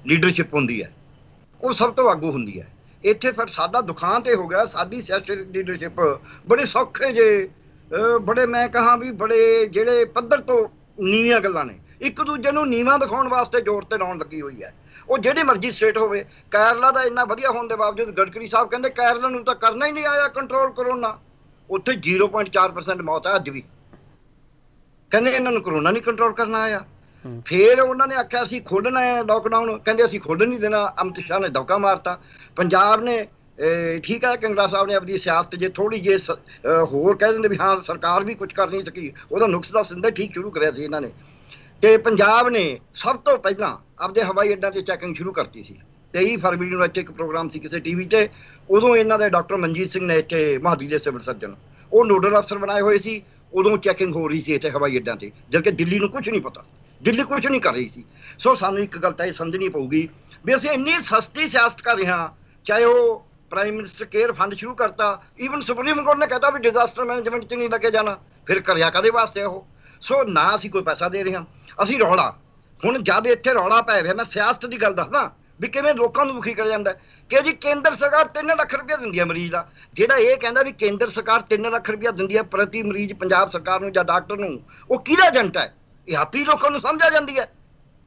ਲੀਡਰਸ਼ਿਪ ਹੁੰਦੀ ਹੈ, ਉਹ ਸਭ ਤੋਂ ਆਗੂ ਹੁੰਦੀ ਹੈ। ਇੱਥੇ ਫਿਰ ਸਾਡਾ ਦੁਖਾਂਤ ਇਹ ਹੋ ਗਿਆ, ਸਾਡੀ ਸਿਆਸੀ ਲੀਡਰਸ਼ਿਪ ਬੜੇ ਸੌਖੇ ਜੇ ਬੜੇ ਮੈਂ ਕਹਾਂ ਵੀ ਬੜੇ ਜਿਹੜੇ ਪੱਧਰ ਤੋਂ ਨੀਵੀਆਂ ਗੱਲਾਂ ਨੇ, ਇੱਕ ਦੂਜੇ ਨੂੰ ਨੀਵਾਂ ਦਿਖਾਉਣ ਵਾਸਤੇ ਜ਼ੋਰ ਤੇ ਲਾਉਣ ਲੱਗੀ ਹੋਈ ਹੈ। ਉਹ ਜਿਹੜੀ ਮਰਜ਼ੀ ਸਟੇਟ ਹੋਵੇ, ਕੇਰਲਾ ਦਾ ਇੰਨਾ ਵਧੀਆ ਹੋਣ ਦੇ ਬਾਵਜੂਦ ਗਡਕਰੀ ਸਾਹਿਬ ਕਹਿੰਦੇ ਕੇਰਲਾ ਨੂੰ ਤਾਂ ਕਰਨਾ ਹੀ ਨਹੀਂ ਆਇਆ ਕੰਟਰੋਲ ਕਰੋਨਾ, ਉੱਥੇ ਜ਼ੀਰੋ ਪੁਆਇੰਟ ਚਾਰ ਪਰਸੈਂਟ ਮੌਤ ਹੈ ਅੱਜ ਵੀ। ਕਹਿੰਦੇ ਇਹਨਾਂ ਨੂੰ ਕਰੋਨਾ ਨਹੀਂ ਕੰਟਰੋਲ ਕਰਨਾ ਆਇਆ। ਫਿਰ ਉਹਨਾਂ ਨੇ ਆਖਿਆ ਅਸੀਂ ਖੋਲ੍ਹਣਾ ਹੈ ਲੋਕਡਾਊਨ, ਕਹਿੰਦੇ ਅਸੀਂ ਖੋਲ੍ਹਣ ਨਹੀਂ ਦੇਣਾ, ਅਮਿਤ ਸ਼ਾਹ ਨੇ ਦੌਕਾ ਮਾਰਤਾ। ਪੰਜਾਬ ਨੇ ਠੀਕ ਹੈ, ਕਾਂਗਰਸ ਸਾਹਿਬ ਨੇ ਆਪਣੀ ਸਿਆਸਤ ਜੇ ਥੋੜ੍ਹੀ ਜਿਹੀ ਹੋਰ ਕਹਿ ਦਿੰਦੇ ਵੀ ਹਾਂ ਸਰਕਾਰ ਵੀ ਕੁਝ ਕਰ ਨਹੀਂ ਸਕੀ, ਉਹਦਾ ਨੁਕਸ ਦੱਸ ਦਿੰਦੇ, ਠੀਕ ਸ਼ੁਰੂ ਕਰਿਆ ਸੀ ਇਹਨਾਂ ਨੇ। ਤੇ ਪੰਜਾਬ ਨੇ ਸਭ ਤੋਂ ਪਹਿਲਾਂ ਆਪਦੇ ਹਵਾਈ ਅੱਡਿਆਂ ਤੇ ਚੈਕਿੰਗ ਸ਼ੁਰੂ ਕਰਤੀ ਸੀ। ਤੇਈ ਫਰਵਰੀ ਨੂੰ ਇੱਥੇ ਇੱਕ ਪ੍ਰੋਗਰਾਮ ਸੀ ਕਿਸੇ ਟੀ ਵੀ 'ਤੇ, ਉਦੋਂ ਇਹਨਾਂ ਦੇ ਡਾਕਟਰ ਮਨਜੀਤ ਸਿੰਘ ਨੇ ਇੱਥੇ ਮੋਹਾਲੀ ਦੇ ਸਿਵਲ ਸਰਜਨ, ਉਹ ਨੋਡਲ ਅਫਸਰ ਬਣਾਏ ਹੋਏ ਸੀ। ਉਦੋਂ ਚੈਕਿੰਗ ਹੋ ਰਹੀ ਸੀ ਇੱਥੇ ਹਵਾਈ ਅੱਡਿਆਂ 'ਤੇ, ਜਦਕਿ ਦਿੱਲੀ ਨੂੰ ਕੁਝ ਨਹੀਂ ਪਤਾ, ਦਿੱਲੀ ਕੁਝ ਨਹੀਂ ਕਰ ਰਹੀ ਸੀ। ਸੋ ਸਾਨੂੰ ਇੱਕ ਗੱਲ ਤਾਂ ਇਹ ਸਮਝਣੀ ਪਊਗੀ ਵੀ ਅਸੀਂ ਇੰਨੀ ਸਸਤੀ ਸਿਆਸਤ ਕਰ ਰਹੇ ਹਾਂ, ਚਾਹੇ ਉਹ ਪ੍ਰਾਈਮ ਮਿਨਿਸਟਰ ਕੇਅਰ ਫੰਡ ਸ਼ੁਰੂ ਕਰਤਾ, ਈਵਨ ਸੁਪਰੀਮ ਕੋਰਟ ਨੇ ਕਹਿਤਾ ਵੀ ਡਿਜ਼ਾਸਟਰ ਮੈਨੇਜਮੈਂਟ 'ਚ ਨਹੀਂ ਲੱਗੇ ਜਾਣਾ, ਫਿਰ ਕਰਿਆ ਕਾਹਦੇ ਵਾਸਤੇ ਉਹ। ਸੋ ਨਾ ਅਸੀਂ ਕੋਈ ਪੈਸਾ ਦੇ ਰਹੇ ਹਾਂ, ਅਸੀਂ ਰੌਲਾ ਹੁਣ ਜਦ ਇੱਥੇ ਰੌਲਾ ਪੈ ਰਿਹਾ, ਮੈਂ ਸਿਆਸਤ ਦੀ ਗੱਲ ਦੱਸਦਾ ਵੀ ਕਿਵੇਂ ਲੋਕਾਂ ਨੂੰ ਦੁਖੀ ਕਰ ਜਾਂਦਾ ਕਿ ਜੀ ਕੇਂਦਰ ਸਰਕਾਰ ਤਿੰਨ ਲੱਖ ਰੁਪਇਆ ਦਿੰਦੀ ਹੈ ਮਰੀਜ਼ ਦਾ। ਜਿਹੜਾ ਇਹ ਕਹਿੰਦਾ ਵੀ ਕੇਂਦਰ ਸਰਕਾਰ ਤਿੰਨ ਲੱਖ ਰੁਪਇਆ ਦਿੰਦੀ ਹੈ ਪ੍ਰਤੀ ਮਰੀਜ਼ ਪੰਜਾਬ ਸਰਕਾਰ ਨੂੰ ਜਾਂ ਡਾਕਟਰ ਨੂੰ, ਉਹ ਕਿਹਦਾ ਏਜੰਟ ਹੈ? ਇਹ ਆਪੀ ਲੋਕਾਂ ਨੂੰ ਸਮਝ ਆ ਜਾਂਦੀ ਹੈ।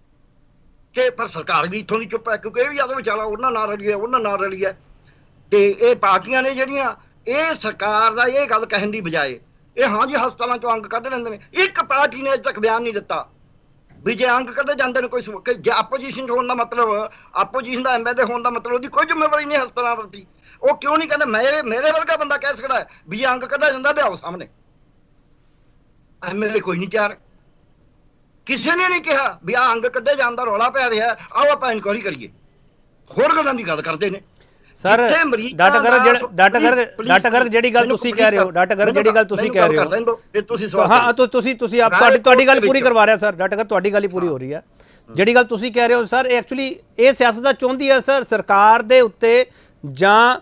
ਤੇ ਪਰ ਸਰਕਾਰ ਵੀ ਇੱਥੋਂ ਦੀ ਚੁੱਪ ਹੈ, ਕਿਉਂਕਿ ਇਹ ਵੀ ਆਦੋ ਵਿਚਾਰਾ ਉਹਨਾਂ ਨਾਲ ਰਲੀ ਹੈ ਉਹਨਾਂ ਨਾਲ ਰਲੀ ਹੈ। ਤੇ ਇਹ ਪਾਰਟੀਆਂ ਨੇ ਜਿਹੜੀਆਂ, ਇਹ ਸਰਕਾਰ ਦਾ ਇਹ ਗੱਲ ਕਹਿਣ ਦੀ ਬਜਾਏ ਇਹ ਹਾਂ ਜੀ ਹਸਪਤਾਲਾਂ ਚੋਂ ਅੰਗ ਕੱਢ ਲੈਂਦੇ ਨੇ। ਇੱਕ ਪਾਰਟੀ ਨੇ ਅਜੇ ਤੱਕ ਬਿਆਨ ਨਹੀਂ ਦਿੱਤਾ ਵੀ ਜੇ ਅੰਗ ਕੱਢੇ ਜਾਂਦੇ ਨੇ ਕੋਈ ਜੇ ਆਪੋਜੀਸ਼ਨ ਹੋਣ ਦਾ ਮਤਲਬ, ਆਪੋਜੀਸ਼ਨ ਦਾ ਐਮ ਐਲ ਏ ਹੋਣ ਦਾ ਮਤਲਬ ਉਹਦੀ ਕੋਈ ਜ਼ਿੰਮੇਵਾਰੀ ਨਹੀਂ ਹਸਪਤਾਲਾਂ ਪ੍ਰਤੀ। ਉਹ ਕਿਉਂ ਨਹੀਂ ਕਹਿੰਦੇ? ਮੇਰੇ ਮੇਰੇ ਵਰਗਾ ਬੰਦਾ ਕਹਿ ਸਕਦਾ ਹੈ ਵੀ ਅੰਗ ਕੱਢਿਆ ਜਾਂਦਾ ਲਿਆਓ ਸਾਹਮਣੇ, ਐਮ ਐਲ ਏ ਕੋਈ ਨਹੀਂ ਤਿਆਰ, ਕਿਸੇ ਨੇ ਨਹੀਂ ਕਿਹਾ ਵੀ ਆਹ ਅੰਗ ਕੱਢੇ ਜਾਣ ਦਾ ਰੌਲਾ ਪੈ ਰਿਹਾ, ਆਓ ਆਪਾਂ ਇਨਕੁਆਇਰੀ ਕਰੀਏ। ਹੋਰ ਗੱਲਾਂ ਦੀ ਗੱਲ ਕਰਦੇ ਨੇ sir. Doctor Garg doctor Garg doctor Garg ਜਿਹੜੀ ਗੱਲ ਤੁਸੀਂ ਕਹਿ ਰਹੇ ਹੋ, ਡਾਕਟਰ ਗਰਗ ਜਿਹੜੀ ਗੱਲ ਤੁਸੀਂ ਕਹਿ ਰਹੇ ਹੋ, ਹਾਂ ਤੁਸੀਂ ਤੁਸੀਂ ਆਪ ਤੁਹਾਡੀ ਤੁਹਾਡੀ ਗੱਲ ਪੂਰੀ ਕਰਵਾ ਰਿਹਾ ਸਰ। ਡਾਕਟਰ ਗਰਗ ਤੁਹਾਡੀ ਗੱਲ ਹੀ ਪੂਰੀ ਹੋ ਰਹੀ ਹੈ। ਜਿਹੜੀ ਗੱਲ ਤੁਸੀਂ ਕਹਿ ਰਹੇ ਹੋ ਸਰ, ਇਹ ਐਕਚੁਅਲੀ ਇਹ ਸਿਆਸਤ ਦਾ ਚਾਹੁੰਦੀ ਹੈ ਸਰ, ਸਰਕਾਰ ਦੇ ਉੱਤੇ ਜਾਂ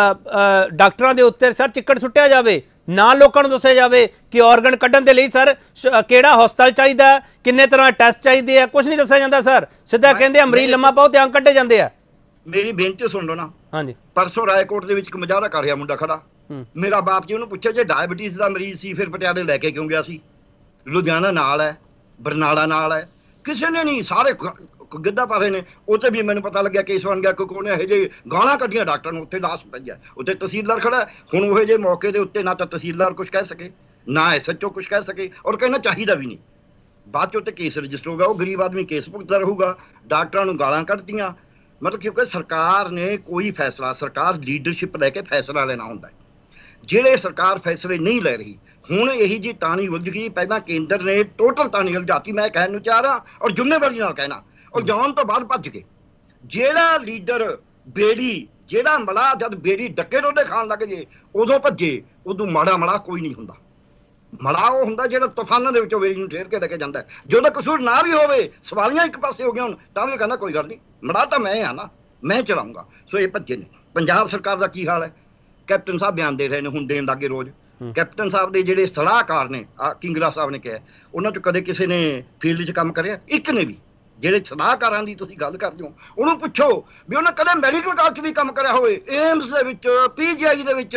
ਡਾਕਟਰਾਂ ਦੇ ਉੱਤੇ ਸਰ ਚਿੱਕੜ ਸੁੱਟਿਆ ਜਾਵੇ, ਨਾ ਲੋਕਾਂ ਨੂੰ ਦੱਸਿਆ ਜਾਵੇ ਕਿ ਆਰਗਨ ਕੱਢਣ ਦੇ ਲਈ ਸਰ ਕਿਹੜਾ ਹਸਪਤਾਲ ਚਾਹੀਦਾ, ਕਿੰਨੇ ਤਰ੍ਹਾਂ ਟੈਸਟ ਚਾਹੀਦੇ ਆ, ਕੁਝ ਨਹੀਂ ਦੱਸਿਆ ਜਾਂਦਾ ਸਰ। ਸਿੱਧਾ ਕਹਿੰਦੇ ਆ ਮਰੀਜ਼ ਲੰਮਾ ਪਾਓ ਤੇ ਅੰਗ ਕੱਢੇ ਜਾਂਦੇ ਆ। ਮੇਰੀ ਬੇਨਤੀ ਸੁਣ ਲਓ ਨਾ। ਹਾਂਜੀ, ਪਰਸੋਂ ਰਾਏਕੋਟ ਦੇ ਵਿੱਚ ਇੱਕ ਮੁਜ਼ਾਹਰਾ ਕਰ ਰਿਹਾ ਮੁੰਡਾ ਖੜਾ, ਮੇਰਾ ਬਾਪ ਜੀ ਉਹਨੂੰ ਪੁੱਛਿਆ ਜੇ ਡਾਇਬਟੀਜ਼ ਦਾ ਮਰੀਜ਼ ਸੀ ਫਿਰ ਪਟਿਆਲੇ ਲੈ ਕੇ ਕਿਉਂ ਗਿਆ ਸੀ? ਲੁਧਿਆਣਾ ਨਾਲ ਹੈ, ਬਰਨਾਲਾ ਨਾਲ ਹੈ, ਕਿਸੇ ਨੇ ਨਹੀਂ, ਸਾਰੇ ਗਿੱਧਾ ਪਾ ਰਹੇ ਨੇ। ਉੱਥੇ ਵੀ ਮੈਨੂੰ ਪਤਾ ਲੱਗਿਆ ਕੇਸ ਬਣ ਗਿਆ ਕਿਉਂਕਿ ਉਹਨੇ ਇਹੋ ਜਿਹੇ ਗਾਲਾਂ ਕੱਢੀਆਂ ਡਾਕਟਰ ਨੂੰ, ਉੱਥੇ ਲਾਸ਼ ਪਈ ਹੈ, ਉੱਥੇ ਤਹਿਸੀਲਦਾਰ ਖੜਾ। ਹੁਣ ਉਹ ਜਿਹੇ ਮੌਕੇ ਦੇ ਉੱਤੇ ਨਾ ਤਾਂ ਤਹਿਸੀਲਦਾਰ ਕੁਝ ਕਹਿ ਸਕੇ, ਨਾ ਐਸ ਐਚ ਓ ਕੁਝ ਕਹਿ ਸਕੇ, ਔਰ ਕਹਿਣਾ ਚਾਹੀਦਾ ਵੀ ਨਹੀਂ। ਬਾਅਦ 'ਚ ਉੱਤੇ ਕੇਸ ਰਜਿਸਟਰ ਹੋ ਗਿਆ, ਉਹ ਗਰੀਬ ਆਦਮੀ ਕੇਸ ਭੁਗਤਦਾ ਰਹੂਗਾ। ਡਾਕਟਰਾਂ ਨੂੰ ਗਾਲਾਂ ਕੱਢਦੀਆਂ, ਮਤਲਬ ਕਿਉਂਕਿ ਸਰਕਾਰ ਨੇ ਕੋਈ ਫੈਸਲਾ, ਸਰਕਾਰ ਲੀਡਰਸ਼ਿਪ ਲੈ ਕੇ ਫੈਸਲਾ ਲੈਣਾ ਹੁੰਦਾ ਹੈ। ਜਿਹੜੇ ਸਰਕਾਰ ਫੈਸਲੇ ਨਹੀਂ ਲੈ ਰਹੀ, ਹੁਣ ਇਹੀ ਜੀ ਤਾਣੀ ਉਲਝ ਗਈ। ਪਹਿਲਾਂ ਕੇਂਦਰ ਨੇ ਟੋਟਲ ਤਾਣੀ ਉਲਝਾਤੀ, ਮੈਂ ਕਹਿਣ ਨੂੰ ਚਾਹ ਰਿਹਾ, ਔਰ ਜ਼ਿੰਮੇਵਾਰੀ ਨਾਲ ਕਹਿਣਾ, ਔਰ ਜਾਣ ਤੋਂ ਬਾਅਦ ਭੱਜ ਗਏ। ਜਿਹੜਾ ਲੀਡਰ ਬੇੜੀ, ਜਿਹੜਾ ਮਲਾਹ ਜਦ ਬੇੜੀ ਡੱਕੇ ਰੋਡੇ ਖਾਣ ਲੱਗ ਜੇ ਉਦੋਂ ਭੱਜੇ, ਉਦੋਂ ਮਾੜਾ ਮੜਾ ਕੋਈ ਨਹੀਂ ਹੁੰਦਾ। ਮੜਾ ਉਹ ਹੁੰਦਾ ਜਿਹੜਾ ਤੂਫਾਨਾਂ ਦੇ ਵਿੱਚੋਂ ਬੇੜੀ ਨੂੰ ਠੇਰ ਕੇ ਲੈ ਕੇ ਜਾਂਦਾ। ਜਦੋਂ ਕਸੂਰ ਨਾ ਵੀ ਹੋਵੇ, ਸਵਾਲੀਆਂ ਇੱਕ ਪਾਸੇ ਹੋ ਗਈਆਂ ਹੁਣ, ਤਾਂ ਵੀ ਕਹਿੰਦਾ ਕੋਈ ਗੱਲ ਨਹੀਂ, ਮੜਾ ਤਾਂ ਮੈਂ ਆ ਨਾ, ਮੈਂ ਚਲਾਉਂਗਾ। ਸੋ ਇਹ ਭੱਜੇ ਨੇ। ਪੰਜਾਬ ਸਰਕਾਰ ਦਾ ਕੀ ਹਾਲ ਹੈ? ਕੈਪਟਨ ਸਾਹਿਬ ਬਿਆਨ ਦੇ ਰਹੇ ਨੇ, ਹੁਣ ਦੇਣ ਲੱਗੇ ਰੋਜ਼। ਕੈਪਟਨ ਸਾਹਿਬ ਦੇ ਜਿਹੜੇ ਸਲਾਹਕਾਰ ਨੇ, ਆ ਕਿੰਗਰਾ ਸਾਹਿਬ ਨੇ ਕਿਹਾ, ਉਹਨਾਂ 'ਚ ਕਦੇ ਕਿਸੇ ਨੇ ਫੀਲਡ 'ਚ ਕੰਮ ਕਰਿਆ? ਇੱਕ ਨੇ ਵੀ। ਜਿਹੜੇ ਸਲਾਹਕਾਰਾਂ ਦੀ ਤੁਸੀਂ ਗੱਲ ਕਰਦੇ ਹੋ, ਉਹਨੂੰ ਪੁੱਛੋ ਵੀ ਉਹਨਾਂ ਕਦੇ ਮੈਡੀਕਲ ਕਾਲਜ 'ਚ ਵੀ ਕੰਮ ਕਰਿਆ ਹੋਵੇ, ਏਮਸ ਦੇ ਵਿੱਚ, ਪੀ ਜੀ ਆਈ ਦੇ ਵਿੱਚ।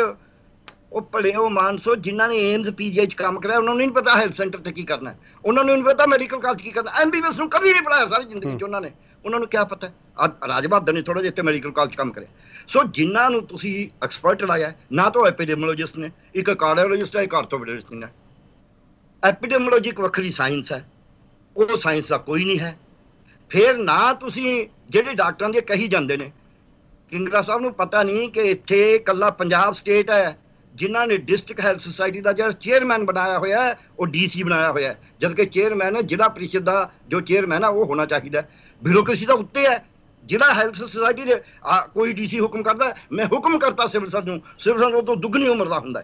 ਉਹ ਭਲੇ ਉਹ ਮਾਨਸੋ ਜਿਨ੍ਹਾਂ ਨੇ ਏਮਸ ਪੀ ਜੀ ਆਈ 'ਚ ਕੰਮ ਕਰਿਆ, ਉਹਨਾਂ ਨੂੰ ਨਹੀਂ ਪਤਾ ਹੈਲਥ ਸੈਂਟਰ 'ਤੇ ਕੀ ਕਰਨਾ, ਉਹਨਾਂ ਨੂੰ ਨਹੀਂ ਪਤਾ ਮੈਡੀਕਲ ਕਾਲਜ ਕੀ ਕਰਨਾ। ਐਮ ਬੀ ਬੀ ਐਸ ਨੂੰ ਕਦੀ ਨਹੀਂ ਪੜ੍ਹਾਇਆ ਸਾਰੀ ਜ਼ਿੰਦਗੀ 'ਚ ਉਹਨਾਂ ਨੇ, ਉਹਨਾਂ ਨੂੰ ਕਿਆ ਪਤਾ। ਰਾਜ ਬਹਾਦਰ ਨੇ ਥੋੜ੍ਹਾ ਜਿਹਾ ਇੱਥੇ ਮੈਡੀਕਲ ਕਾਲਜ ਕੰਮ ਕਰਿਆ। ਸੋ ਜਿਨ੍ਹਾਂ ਨੂੰ ਤੁਸੀਂ ਐਕਸਪਰਟ ਲਾਇਆ, ਨਾ ਤਾਂ ਐਪੀਡੈਮੋਲੋਜਿਸਟ ਨੇ, ਇੱਕ ਕਾਰਡੀਓਲੋਜਿਸਟ ਹੈ, ਇੱਕ ਆਰਥੋਪੈਡਿਸਟ ਨੇ। ਐਪੀਡੈਮੋਲੋਜੀ ਇੱਕ ਵੱਖਰੀ ਸਾਇੰਸ ਹੈ, ਉਹ ਸਾਇੰਸ ਦਾ ਕੋਈ ਨਹੀਂ ਹੈ। ਫਿਰ ਨਾ ਤੁਸੀਂ ਜਿਹੜੇ ਡਾਕਟਰਾਂ ਦੇ ਕਹੀ ਜਾਂਦੇ ਨੇ, ਕਿੰਗਰਾ ਸਾਹਿਬ ਨੂੰ ਪਤਾ ਨਹੀਂ ਕਿ ਇੱਥੇ ਇਕੱਲਾ ਪੰਜਾਬ ਸਟੇਟ ਹੈ ਜਿਨ੍ਹਾਂ ਨੇ ਡਿਸਟ੍ਰਿਕਟ ਹੈਲਥ ਸੁਸਾਇਟੀ ਦਾ ਜਿਹੜਾ ਚੇਅਰਮੈਨ ਬਣਾਇਆ ਹੋਇਆ ਹੈ, ਉਹ ਡੀ ਸੀ ਬਣਾਇਆ ਹੋਇਆ ਹੈ, ਜਦਕਿ ਚੇਅਰਮੈਨ ਜ਼ਿਲ੍ਹਾ ਪ੍ਰੀਸ਼ਦ ਦਾ ਜੋ ਚੇਅਰਮੈਨ ਆ ਉਹ ਹੋਣਾ ਚਾਹੀਦਾ। ਬਿਊਰੋਕ੍ਰੇਸੀ ਦਾ ਉੱਤੇ ਹੈ। ਜਿਹੜਾ ਹੈਲਥ ਸੁਸਾਇਟੀ ਦੇ ਕੋਈ ਡੀ ਸੀ ਹੁਕਮ ਕਰਦਾ, ਮੈਂ ਹੁਕਮ ਕਰਤਾ ਸਿਵਲ ਸਰਜਨ ਨੂੰ, ਸਿਵਲ ਸਰਜਨ ਤੋਂ ਦੁੱਗਣੀ ਉਮਰ ਦਾ ਹੁੰਦਾ।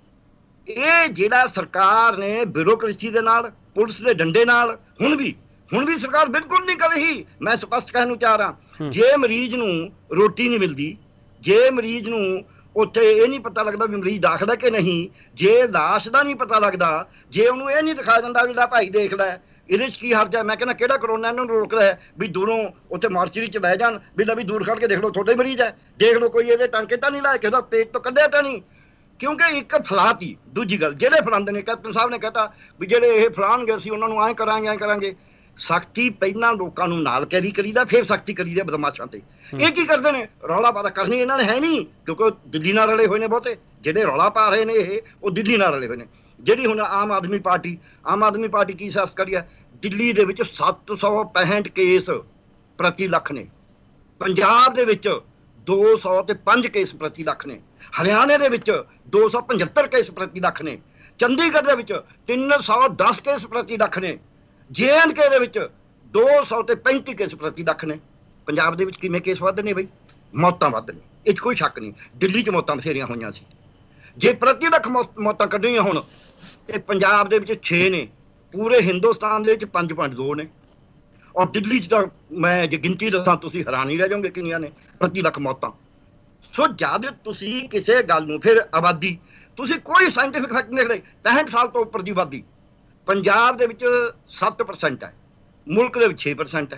ਇਹ ਜਿਹੜਾ ਸਰਕਾਰ ਨੇ ਬਿਊਰੋਕ੍ਰੇਸੀ ਦੇ ਨਾਲ, ਪੁਲਿਸ ਦੇ ਡੰਡੇ ਨਾਲ, ਹੁਣ ਵੀ ਹੁਣ ਵੀ ਸਰਕਾਰ ਬਿਲਕੁਲ ਨਹੀਂ ਕਰ ਰਹੀ। ਮੈਂ ਸਪਸ਼ਟ ਕਹਿਣ ਨੂੰ ਚਾਹ ਰਿਹਾ, ਜੇ ਮਰੀਜ਼ ਨੂੰ ਰੋਟੀ ਨਹੀਂ ਮਿਲਦੀ, ਜੇ ਮਰੀਜ਼ ਨੂੰ ਉੱਥੇ ਇਹ ਨਹੀਂ ਪਤਾ ਲੱਗਦਾ ਵੀ ਮਰੀਜ਼ ਦਾਖਲ ਹੈ ਕਿ ਨਹੀਂ, ਜੇ ਲਾਸ਼ ਦਾ ਨਹੀਂ ਪਤਾ ਲੱਗਦਾ, ਜੇ ਉਹਨੂੰ ਇਹ ਨਹੀਂ ਦਿਖਾਇਆ ਜਾਂਦਾ ਵੀ ਲੈ ਭਾਈ ਦੇਖ ਲੈ ਇਹਦੇ 'ਚ ਕੀ ਹਰਜ ਹੈ? ਮੈਂ ਕਹਿੰਦਾ ਕਿਹੜਾ ਕਰੋਨਾ ਇਹਨਾਂ ਨੂੰ ਰੋਕਦਾ ਹੈ ਵੀ ਦੂਰੋਂ ਉੱਥੇ ਮਾਰਚਰੀ 'ਚ ਬਹਿ ਜਾਣ ਵੀ ਲੈ ਵੀ ਦੂਰ ਖੜ ਕੇ ਦੇਖ ਲਓ ਤੁਹਾਡੇ ਮਰੀਜ਼ ਹੈ, ਦੇਖ ਲਓ ਕੋਈ ਇਹਦੇ ਟਾਂਕੇ ਤਾਂ ਨਹੀਂ ਲਾਇਆ, ਕਿਸੇ ਦਾ ਪੇਟ ਤੋਂ ਕੱਢਿਆ ਤਾਂ ਨਹੀਂ। ਕਿਉਂਕਿ ਇੱਕ ਫਲਾਤੀ। ਦੂਜੀ ਗੱਲ, ਜਿਹੜੇ ਫਲਾਉਂਦੇ ਨੇ, ਕੈਪਟਨ ਸਾਹਿਬ ਨੇ ਕਹਿਤਾ ਵੀ ਜਿਹੜੇ ਇਹ ਫਲਾਉਣਗੇ ਅਸੀਂ ਉਹਨਾਂ ਨੂੰ ਐਂ ਕਰਾਂਗੇ ਐਂ ਕਰਾਂਗੇ। ਸਖਤੀ ਪਹਿਲਾਂ ਲੋਕਾਂ ਨੂੰ ਨਾਲ ਕੈਰੀ ਕਰੀਦਾ, ਫਿਰ ਸਖਤੀ ਕਰੀਦੀ ਬਦਮਾਸ਼ਾਂ ਤੇ। ਇਹ ਕੀ ਕਰਦੇ ਨੇ? ਰੌਲਾ ਪਾਦਾ ਕਰਨੀ ਇਹਨਾਂ ਨੇ ਹੈ ਨਹੀਂ, ਕਿਉਂਕਿ ਦਿੱਲੀ ਨਾਲ ਰਲੇ ਹੋਏ ਨੇ ਬਹੁਤੇ। ਜਿਹੜੇ ਰੌਲਾ ਪਾ ਰਹੇ ਨੇ ਇਹ, ਉਹ ਦਿੱਲੀ ਨਾਲ ਰਲੇ ਹੋਏ ਨੇ। ਜਿਹੜੀ ਹੁਣ ਆਮ ਆਦਮੀ ਪਾਰਟੀ ਆਮ ਆਦਮੀ ਪਾਰਟੀ ਕੀ ਸਿਆਸਤ ਕਰੀ ਹੈ? ਦਿੱਲੀ ਦੇ ਵਿੱਚ ਸੱਤ ਸੌ ਪੈਂਹਠ ਕੇਸ ਪ੍ਰਤੀ ਲੱਖ ਨੇ, ਪੰਜਾਬ ਦੇ ਵਿੱਚ ਦੋ ਸੌ ਤੇ ਪੰਜ ਕੇਸ ਪ੍ਰਤੀ ਲੱਖ ਨੇ, ਹਰਿਆਣੇ ਦੇ ਵਿੱਚ ਦੋ ਸੌ ਪਝੱਤਰ ਕੇਸ ਪ੍ਰਤੀ ਲੱਖ ਨੇ, ਚੰਡੀਗੜ੍ਹ ਦੇ ਵਿੱਚ ਤਿੰਨ ਸੌ ਦਸ ਕੇਸ ਪ੍ਰਤੀ ਲੱਖ ਨੇ, ਜੇ ਐਂਡ ਕੇ ਦੇ ਵਿੱਚ ਦੋ ਸੌ ਤੇ ਪੈਂਤੀ ਕੇਸ ਪ੍ਰਤੀ ਲੱਖ ਨੇ। ਪੰਜਾਬ ਦੇ ਵਿੱਚ ਕਿਵੇਂ ਕੇਸ ਵੱਧ ਨੇ ਬਈ? ਮੌਤਾਂ ਵੱਧ ਨੇ, ਇਹ 'ਚ ਕੋਈ ਸ਼ੱਕ ਨਹੀਂ। ਦਿੱਲੀ 'ਚ ਮੌਤਾਂ ਬਥੇਰੀਆਂ ਹੋਈਆਂ ਸੀ। ਜੇ ਪ੍ਰਤੀ ਲੱਖ ਮੌਤਾਂ ਕੱਢਣੀਆਂ ਹੁਣ, ਇਹ ਪੰਜਾਬ ਦੇ ਵਿੱਚ ਛੇ ਨੇ, ਪੂਰੇ ਹਿੰਦੁਸਤਾਨ ਦੇ ਵਿੱਚ ਪੰਜ ਪੁਆਇੰਟ ਦੋ ਨੇ, ਔਰ ਦਿੱਲੀ 'ਚ ਤਾਂ ਮੈਂ ਜੇ ਗਿਣਤੀ ਦੱਸਾਂ ਤੁਸੀਂ ਹੈਰਾਨ ਹੀ ਰਹਿ ਜਾਓਗੇ ਕਿੰਨੀਆਂ ਨੇ ਪ੍ਰਤੀ ਲੱਖ ਮੌਤਾਂ। ਸੋ ਜਦ ਤੁਸੀਂ ਕਿਸੇ ਗੱਲ ਨੂੰ, ਫਿਰ ਆਬਾਦੀ, ਤੁਸੀਂ ਕੋਈ ਸਾਇੰਟੀਫਿਕ ਫੈਕਟ ਨਹੀਂ ਦੇਖਦੇ। ਪੈਂਹਠ ਸਾਲ ਤੋਂ ਉੱਪਰ ਦੀ ਆਬਾਦੀ ਪੰਜਾਬ ਦੇ ਵਿੱਚ ਸੱਤ ਪਰਸੈਂਟ ਹੈ, ਮੁਲਕ ਦੇ ਵਿੱਚ ਛੇ ਪਰਸੈਂਟ ਹੈ।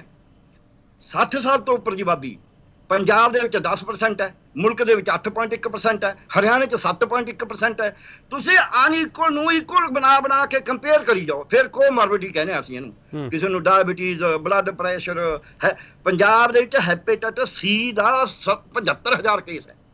ਸੱਠ ਸਾਲ ਤੋਂ ਉੱਪਰ ਦੀ ਆਬਾਦੀ ਪੰਜਾਬ ਦੇ ਵਿੱਚ ਦਸ ਪਰਸੈਂਟ ਹੈ, ਮੁਲਕ ਦੇ ਵਿੱਚ ਅੱਠ ਪੁਆਇੰਟ ਇੱਕ ਪਰਸੈਂਟ ਹੈ, ਹਰਿਆਣੇ 'ਚ ਸੱਤ ਪੁਆਇੰਟ ਇੱਕ ਪਰਸੈਂਟ ਹੈ। ਤੁਸੀਂ ਅਨਇਕੁਅਲ ਨੂੰ ਇਕੁਅਲ ਬਣਾ ਬਣਾ ਕੇ ਕੰਪੇਅਰ ਕਰੀ ਜਾਓ। ਫਿਰ ਕੋਮੋਰਬਿਡੀ ਕਹਿੰਦੇ ਹਾਂ ਅਸੀਂ ਇਹਨੂੰ, ਕਿਸੇ ਨੂੰ ਡਾਇਬਟੀਜ਼, ਬਲੱਡ ਪ੍ਰੈਸ਼ਰ ਹੈ। ਪੰਜਾਬ ਦੇ ਵਿੱਚ ਹੈਪੇਟਾਈਟਸ ਸੀ ਦਾ ਪਝੱਤਰ ਹਜ਼ਾਰ ਕੇਸ ਹੈ,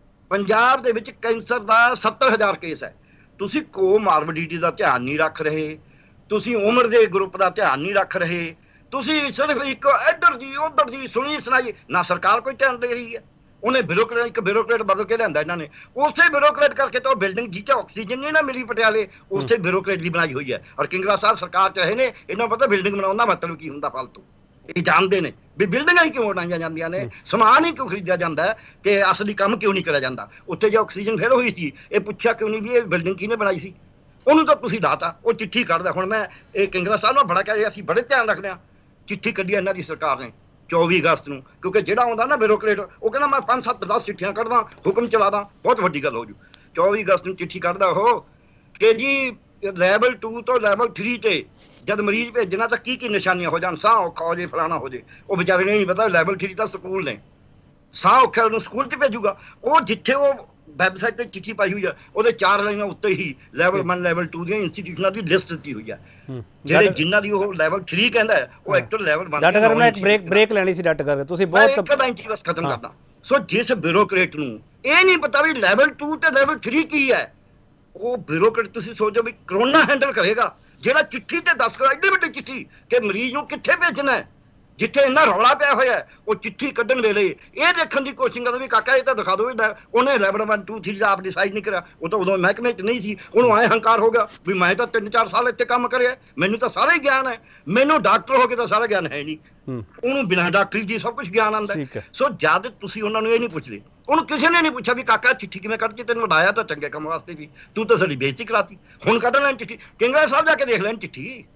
ਪੰਜਾਬ ਦੇ ਵਿੱਚ ਕੈਂਸਰ ਦਾ ਸੱਤਰ ਹਜ਼ਾਰ ਕੇਸ ਹੈ। ਤੁਸੀਂ ਕੋਮੋਰਬਿਡਿਟੀ ਦਾ ਧਿਆਨ ਨਹੀਂ ਰੱਖ ਰਹੇ, ਤੁਸੀਂ ਉਮਰ ਦੇ ਗਰੁੱਪ ਦਾ ਧਿਆਨ ਨਹੀਂ ਰੱਖ ਰਹੇ, ਤੁਸੀਂ ਸਿਰਫ ਇੱਕ ਇੱਧਰ ਦੀ ਉੱਧਰ ਦੀ ਸੁਣੀ ਸੁਣਾਈ। ਨਾ ਸਰਕਾਰ ਕੋਈ ਧਿਆਨ ਦੇ ਰਹੀ ਹੈ। ਉਹਨੇ ਬਿਊਰੋਕਰੇਟ, ਇੱਕ ਬਿਊਰੋਕਰੇਟ ਬਦਲ ਕੇ ਲਿਆਂਦਾ ਇਹਨਾਂ ਨੇ, ਉਸੇ ਬਿਊਰੋਕਰੇਟ ਕਰਕੇ ਤਾਂ ਉਹ ਬਿਲਡਿੰਗ ਜਿੱਥੇ ਆਕਸੀਜਨ ਨਹੀਂ ਨਾ ਮਿਲੀ ਪਟਿਆਲੇ, ਉਸੇ ਬਿਊਰੋਕਰੇਟ ਦੀ ਬਣਾਈ ਹੋਈ ਹੈ। ਔਰ ਕਿੰਗਰਾ ਸਾਹਿਬ ਸਰਕਾਰ 'ਚ ਰਹੇ ਨੇ, ਇਹਨਾਂ ਨੂੰ ਪਤਾ ਬਿਲਡਿੰਗ ਬਣਾਉਣ ਦਾ ਮਤਲਬ ਕੀ ਹੁੰਦਾ। ਫਾਲਤੂ ਇਹ ਜਾਣਦੇ ਨੇ ਵੀ ਬਿਲਡਿੰਗਾਂ ਹੀ ਕਿਉਂ ਬਣਾਈਆਂ ਜਾਂਦੀਆਂ ਨੇ, ਸਮਾਨ ਹੀ ਕਿਉਂ ਖਰੀਦਿਆ ਜਾਂਦਾ ਹੈ, ਤੇ ਅਸਲੀ ਕੰਮ ਕਿਉਂ ਨਹੀਂ ਕਰਿਆ ਜਾਂਦਾ। ਉੱਥੇ ਜੇ ਆਕਸੀਜਨ ਫਿਰ ਹੋਈ ਸੀ, ਇਹ ਪੁੱਛਿਆ ਕਿਉਂ ਨਹੀਂ ਵੀ ਇਹ ਬਿਲਡਿੰਗ ਕਿਹਨੇ ਬਣਾਈ ਸੀ? ਉਹਨੂੰ ਤਾਂ ਤੁਸੀਂ ਡਾਤਾ, ਉਹ ਚਿੱਠੀ ਕੱਢਦਾ। ਹੁਣ ਮੈਂ ਇਹ ਕਿੰਗਰਾ ਸਾਹਿਬ ਨੂੰ ਬੜਾ ਕਹਿ, ਅਸੀਂ ਬੜੇ ਧਿਆਨ ਰੱਖਦੇ ਹਾਂ। ਚਿੱਠੀ ਕੱਢੀ ਇਹਨਾਂ ਦੀ ਸਰਕਾਰ ਨੇ ਚੌਵੀ ਅਗਸਤ ਨੂੰ, ਕਿਉਂਕਿ ਜਿਹੜਾ ਆਉਂਦਾ ਨਾ ਬਿਊਰੋਕਰੇਟ, ਉਹ ਕਹਿੰਦਾ ਮੈਂ ਪੰਜ ਸੱਤ ਦਸ ਚਿੱਠੀਆਂ ਕੱਢਦਾ, ਹੁਕਮ ਚਲਾਦਾ, ਬਹੁਤ ਵੱਡੀ ਗੱਲ ਹੋ ਜੂ। ਚੌਵੀ ਅਗਸਤ ਨੂੰ ਚਿੱਠੀ ਕੱਢਦਾ ਉਹ ਕਿ ਜੀ ਲੈਵਲ ਟੂ ਤੋਂ ਲੈਵਲ ਥ੍ਰੀ ਤੇ ਜਦ ਮਰੀਜ਼ ਭੇਜਣਾ ਤਾਂ ਕੀ ਕੀ ਨਿਸ਼ਾਨੀਆਂ ਹੋ ਜਾਣ, ਸਾਹ ਔਖਾ ਹੋ ਜੇ, ਫਲਾਣਾ ਹੋ ਜੇ। ਉਹ ਵਿਚਾਰੇ ਨੇ ਨਹੀਂ ਪਤਾ ਲੈਵਲ ਥ੍ਰੀ ਤਾਂ ਸਕੂਲ ਨੇ, ਸਾਹ ਔਖਾ ਉਹਨੂੰ ਸਕੂਲ 'ਚ ਭੇਜੂਗਾ। ਉਹ ਜਿੱਥੇ ਉਹ ਵੈਬਸਾਈਟ ਤੇ ਚਿੱਠੀ ਪਾਈ ਹੋਈ ਆ, ਉਹਦੇ ਚਾਰ ਲਾਈਨਾਂ ਉੱਤੇ ਹੀ ਲੈਵਲ ਵਨ ਲੈਵਲ ਟੂ ਦੀਆਂ ਇੰਸਟੀਟਿਊਸ਼ਨਾਂ ਦੀ ਲਿਸਟ ਦਿੱਤੀ ਹੋਈ ਆ। ਜਿਹੜੇ ਜਿਨ੍ਹਾਂ ਦੀ ਉਹ ਲੈਵਲ ਥ੍ਰੀ ਕਹਿੰਦਾ ਹੈ, ਉਹ ਐਕਟਰ ਲੈਵਲ ਵਨ। ਡਾਕਟਰ ਕਰ ਮੈਂ ਇੱਕ ਬ੍ਰੇਕ ਬ੍ਰੇਕ ਲੈਣੀ ਸੀ ਡਾਕਟਰ ਕਰ, ਤੁਸੀਂ ਬਹੁਤ ਇੱਕ ਲਾਈਨ 'ਚ ਬਸ ਖਤਮ ਕਰਦਾ। ਸੋ ਜਿਸ ਬਿਊਰੋਕਰੇਟ ਨੂੰ ਇਹ ਨਹੀਂ ਪਤਾ ਵੀ ਲੈਵਲ ਟੂ ਤੇ ਲੈਵਲ ਥ੍ਰੀ ਕੀ ਹੈ, ਉਹ ਬਿਊਰੋਕਰੇਟ ਤੁਸੀਂ ਸੋਚੋ ਵੀ ਕਰੋਨਾ ਹੈਂਡਲ ਕਰੇਗਾ, ਜਿਹੜਾ ਚਿੱਠੀ ਤੇ ਦੱਸ ਕਰ ਐਡੀ ਵੱਡੀ ਚਿੱਠੀ ਕਿ ਮਰੀਜ਼ ਨੂੰ ਕਿੱਥੇ ਭੇਜਣਾ ਹੈ, ਜਿੱਥੇ ਇੰਨਾ ਰੌਲਾ ਪਿਆ ਹੋਇਆ, ਉਹ ਚਿੱਠੀ ਕੱਢਣ ਵੇਲੇ ਇਹ ਦੇਖਣ ਦੀ ਕੋਸ਼ਿਸ਼ ਕਰਦਾ ਵੀ ਕਾਕਾ ਇਹ ਤਾਂ ਦਿਖਾ ਦਿਓ ਉਹਨੇ ਲੈਵਲ ਵਨ ਟੂ ਥ੍ਰੀ ਦਾ ਆਪ ਡਿਸਾਈਡ ਨਹੀਂ ਕਰਿਆ। ਉਹ ਤਾਂ ਉਦੋਂ ਮਹਿਕਮੇ 'ਚ ਨਹੀਂ ਸੀ, ਉਹਨੂੰ ਐਂ ਹੰਕਾਰ ਹੋ ਗਿਆ ਵੀ ਮੈਂ ਤਾਂ ਤਿੰਨ ਚਾਰ ਸਾਲ ਇੱਥੇ ਕੰਮ ਕਰਿਆ, ਮੈਨੂੰ ਤਾਂ ਸਾਰਾ ਹੀ ਗਿਆਨ ਹੈ। ਮੈਨੂੰ ਡਾਕਟਰ ਹੋ ਕੇ ਤਾਂ ਸਾਰਾ ਗਿਆਨ ਹੈ ਨਹੀਂ, ਉਹਨੂੰ ਬਿਨਾਂ ਡਾਕਟਰੀ ਦੀ ਸਭ ਕੁਝ ਗਿਆਨ ਆਉਂਦਾ। ਸੋ ਜਦ ਤੁਸੀਂ ਉਹਨਾਂ ਨੂੰ ਇਹ ਨਹੀਂ ਪੁੱਛਦੇ, ਉਹਨੂੰ ਕਿਸੇ ਨੇ ਨਹੀਂ ਪੁੱਛਿਆ ਵੀ ਕਾਕਾ ਚਿੱਠੀ ਕਿਵੇਂ ਕੱਢ ਕੇ ਤੈਨੂੰ ਵਧਾਇਆ ਤਾਂ ਚੰਗੇ ਕੰਮ ਵਾਸਤੇ ਸੀ, ਤੂੰ ਤਾਂ ਸਾਡੀ ਬੇਇੱਜ਼ਤੀ ਕਰਾਤੀ, ਹੁਣ ਕੱਢ ਲੈਣ ਚਿੱਠੀ। ਕਿੰਗਰਾ ਸਾਹਿਬ ਜਾ ਕੇ ਦੇਖ ਲੈਣ ਚਿੱਠੀ।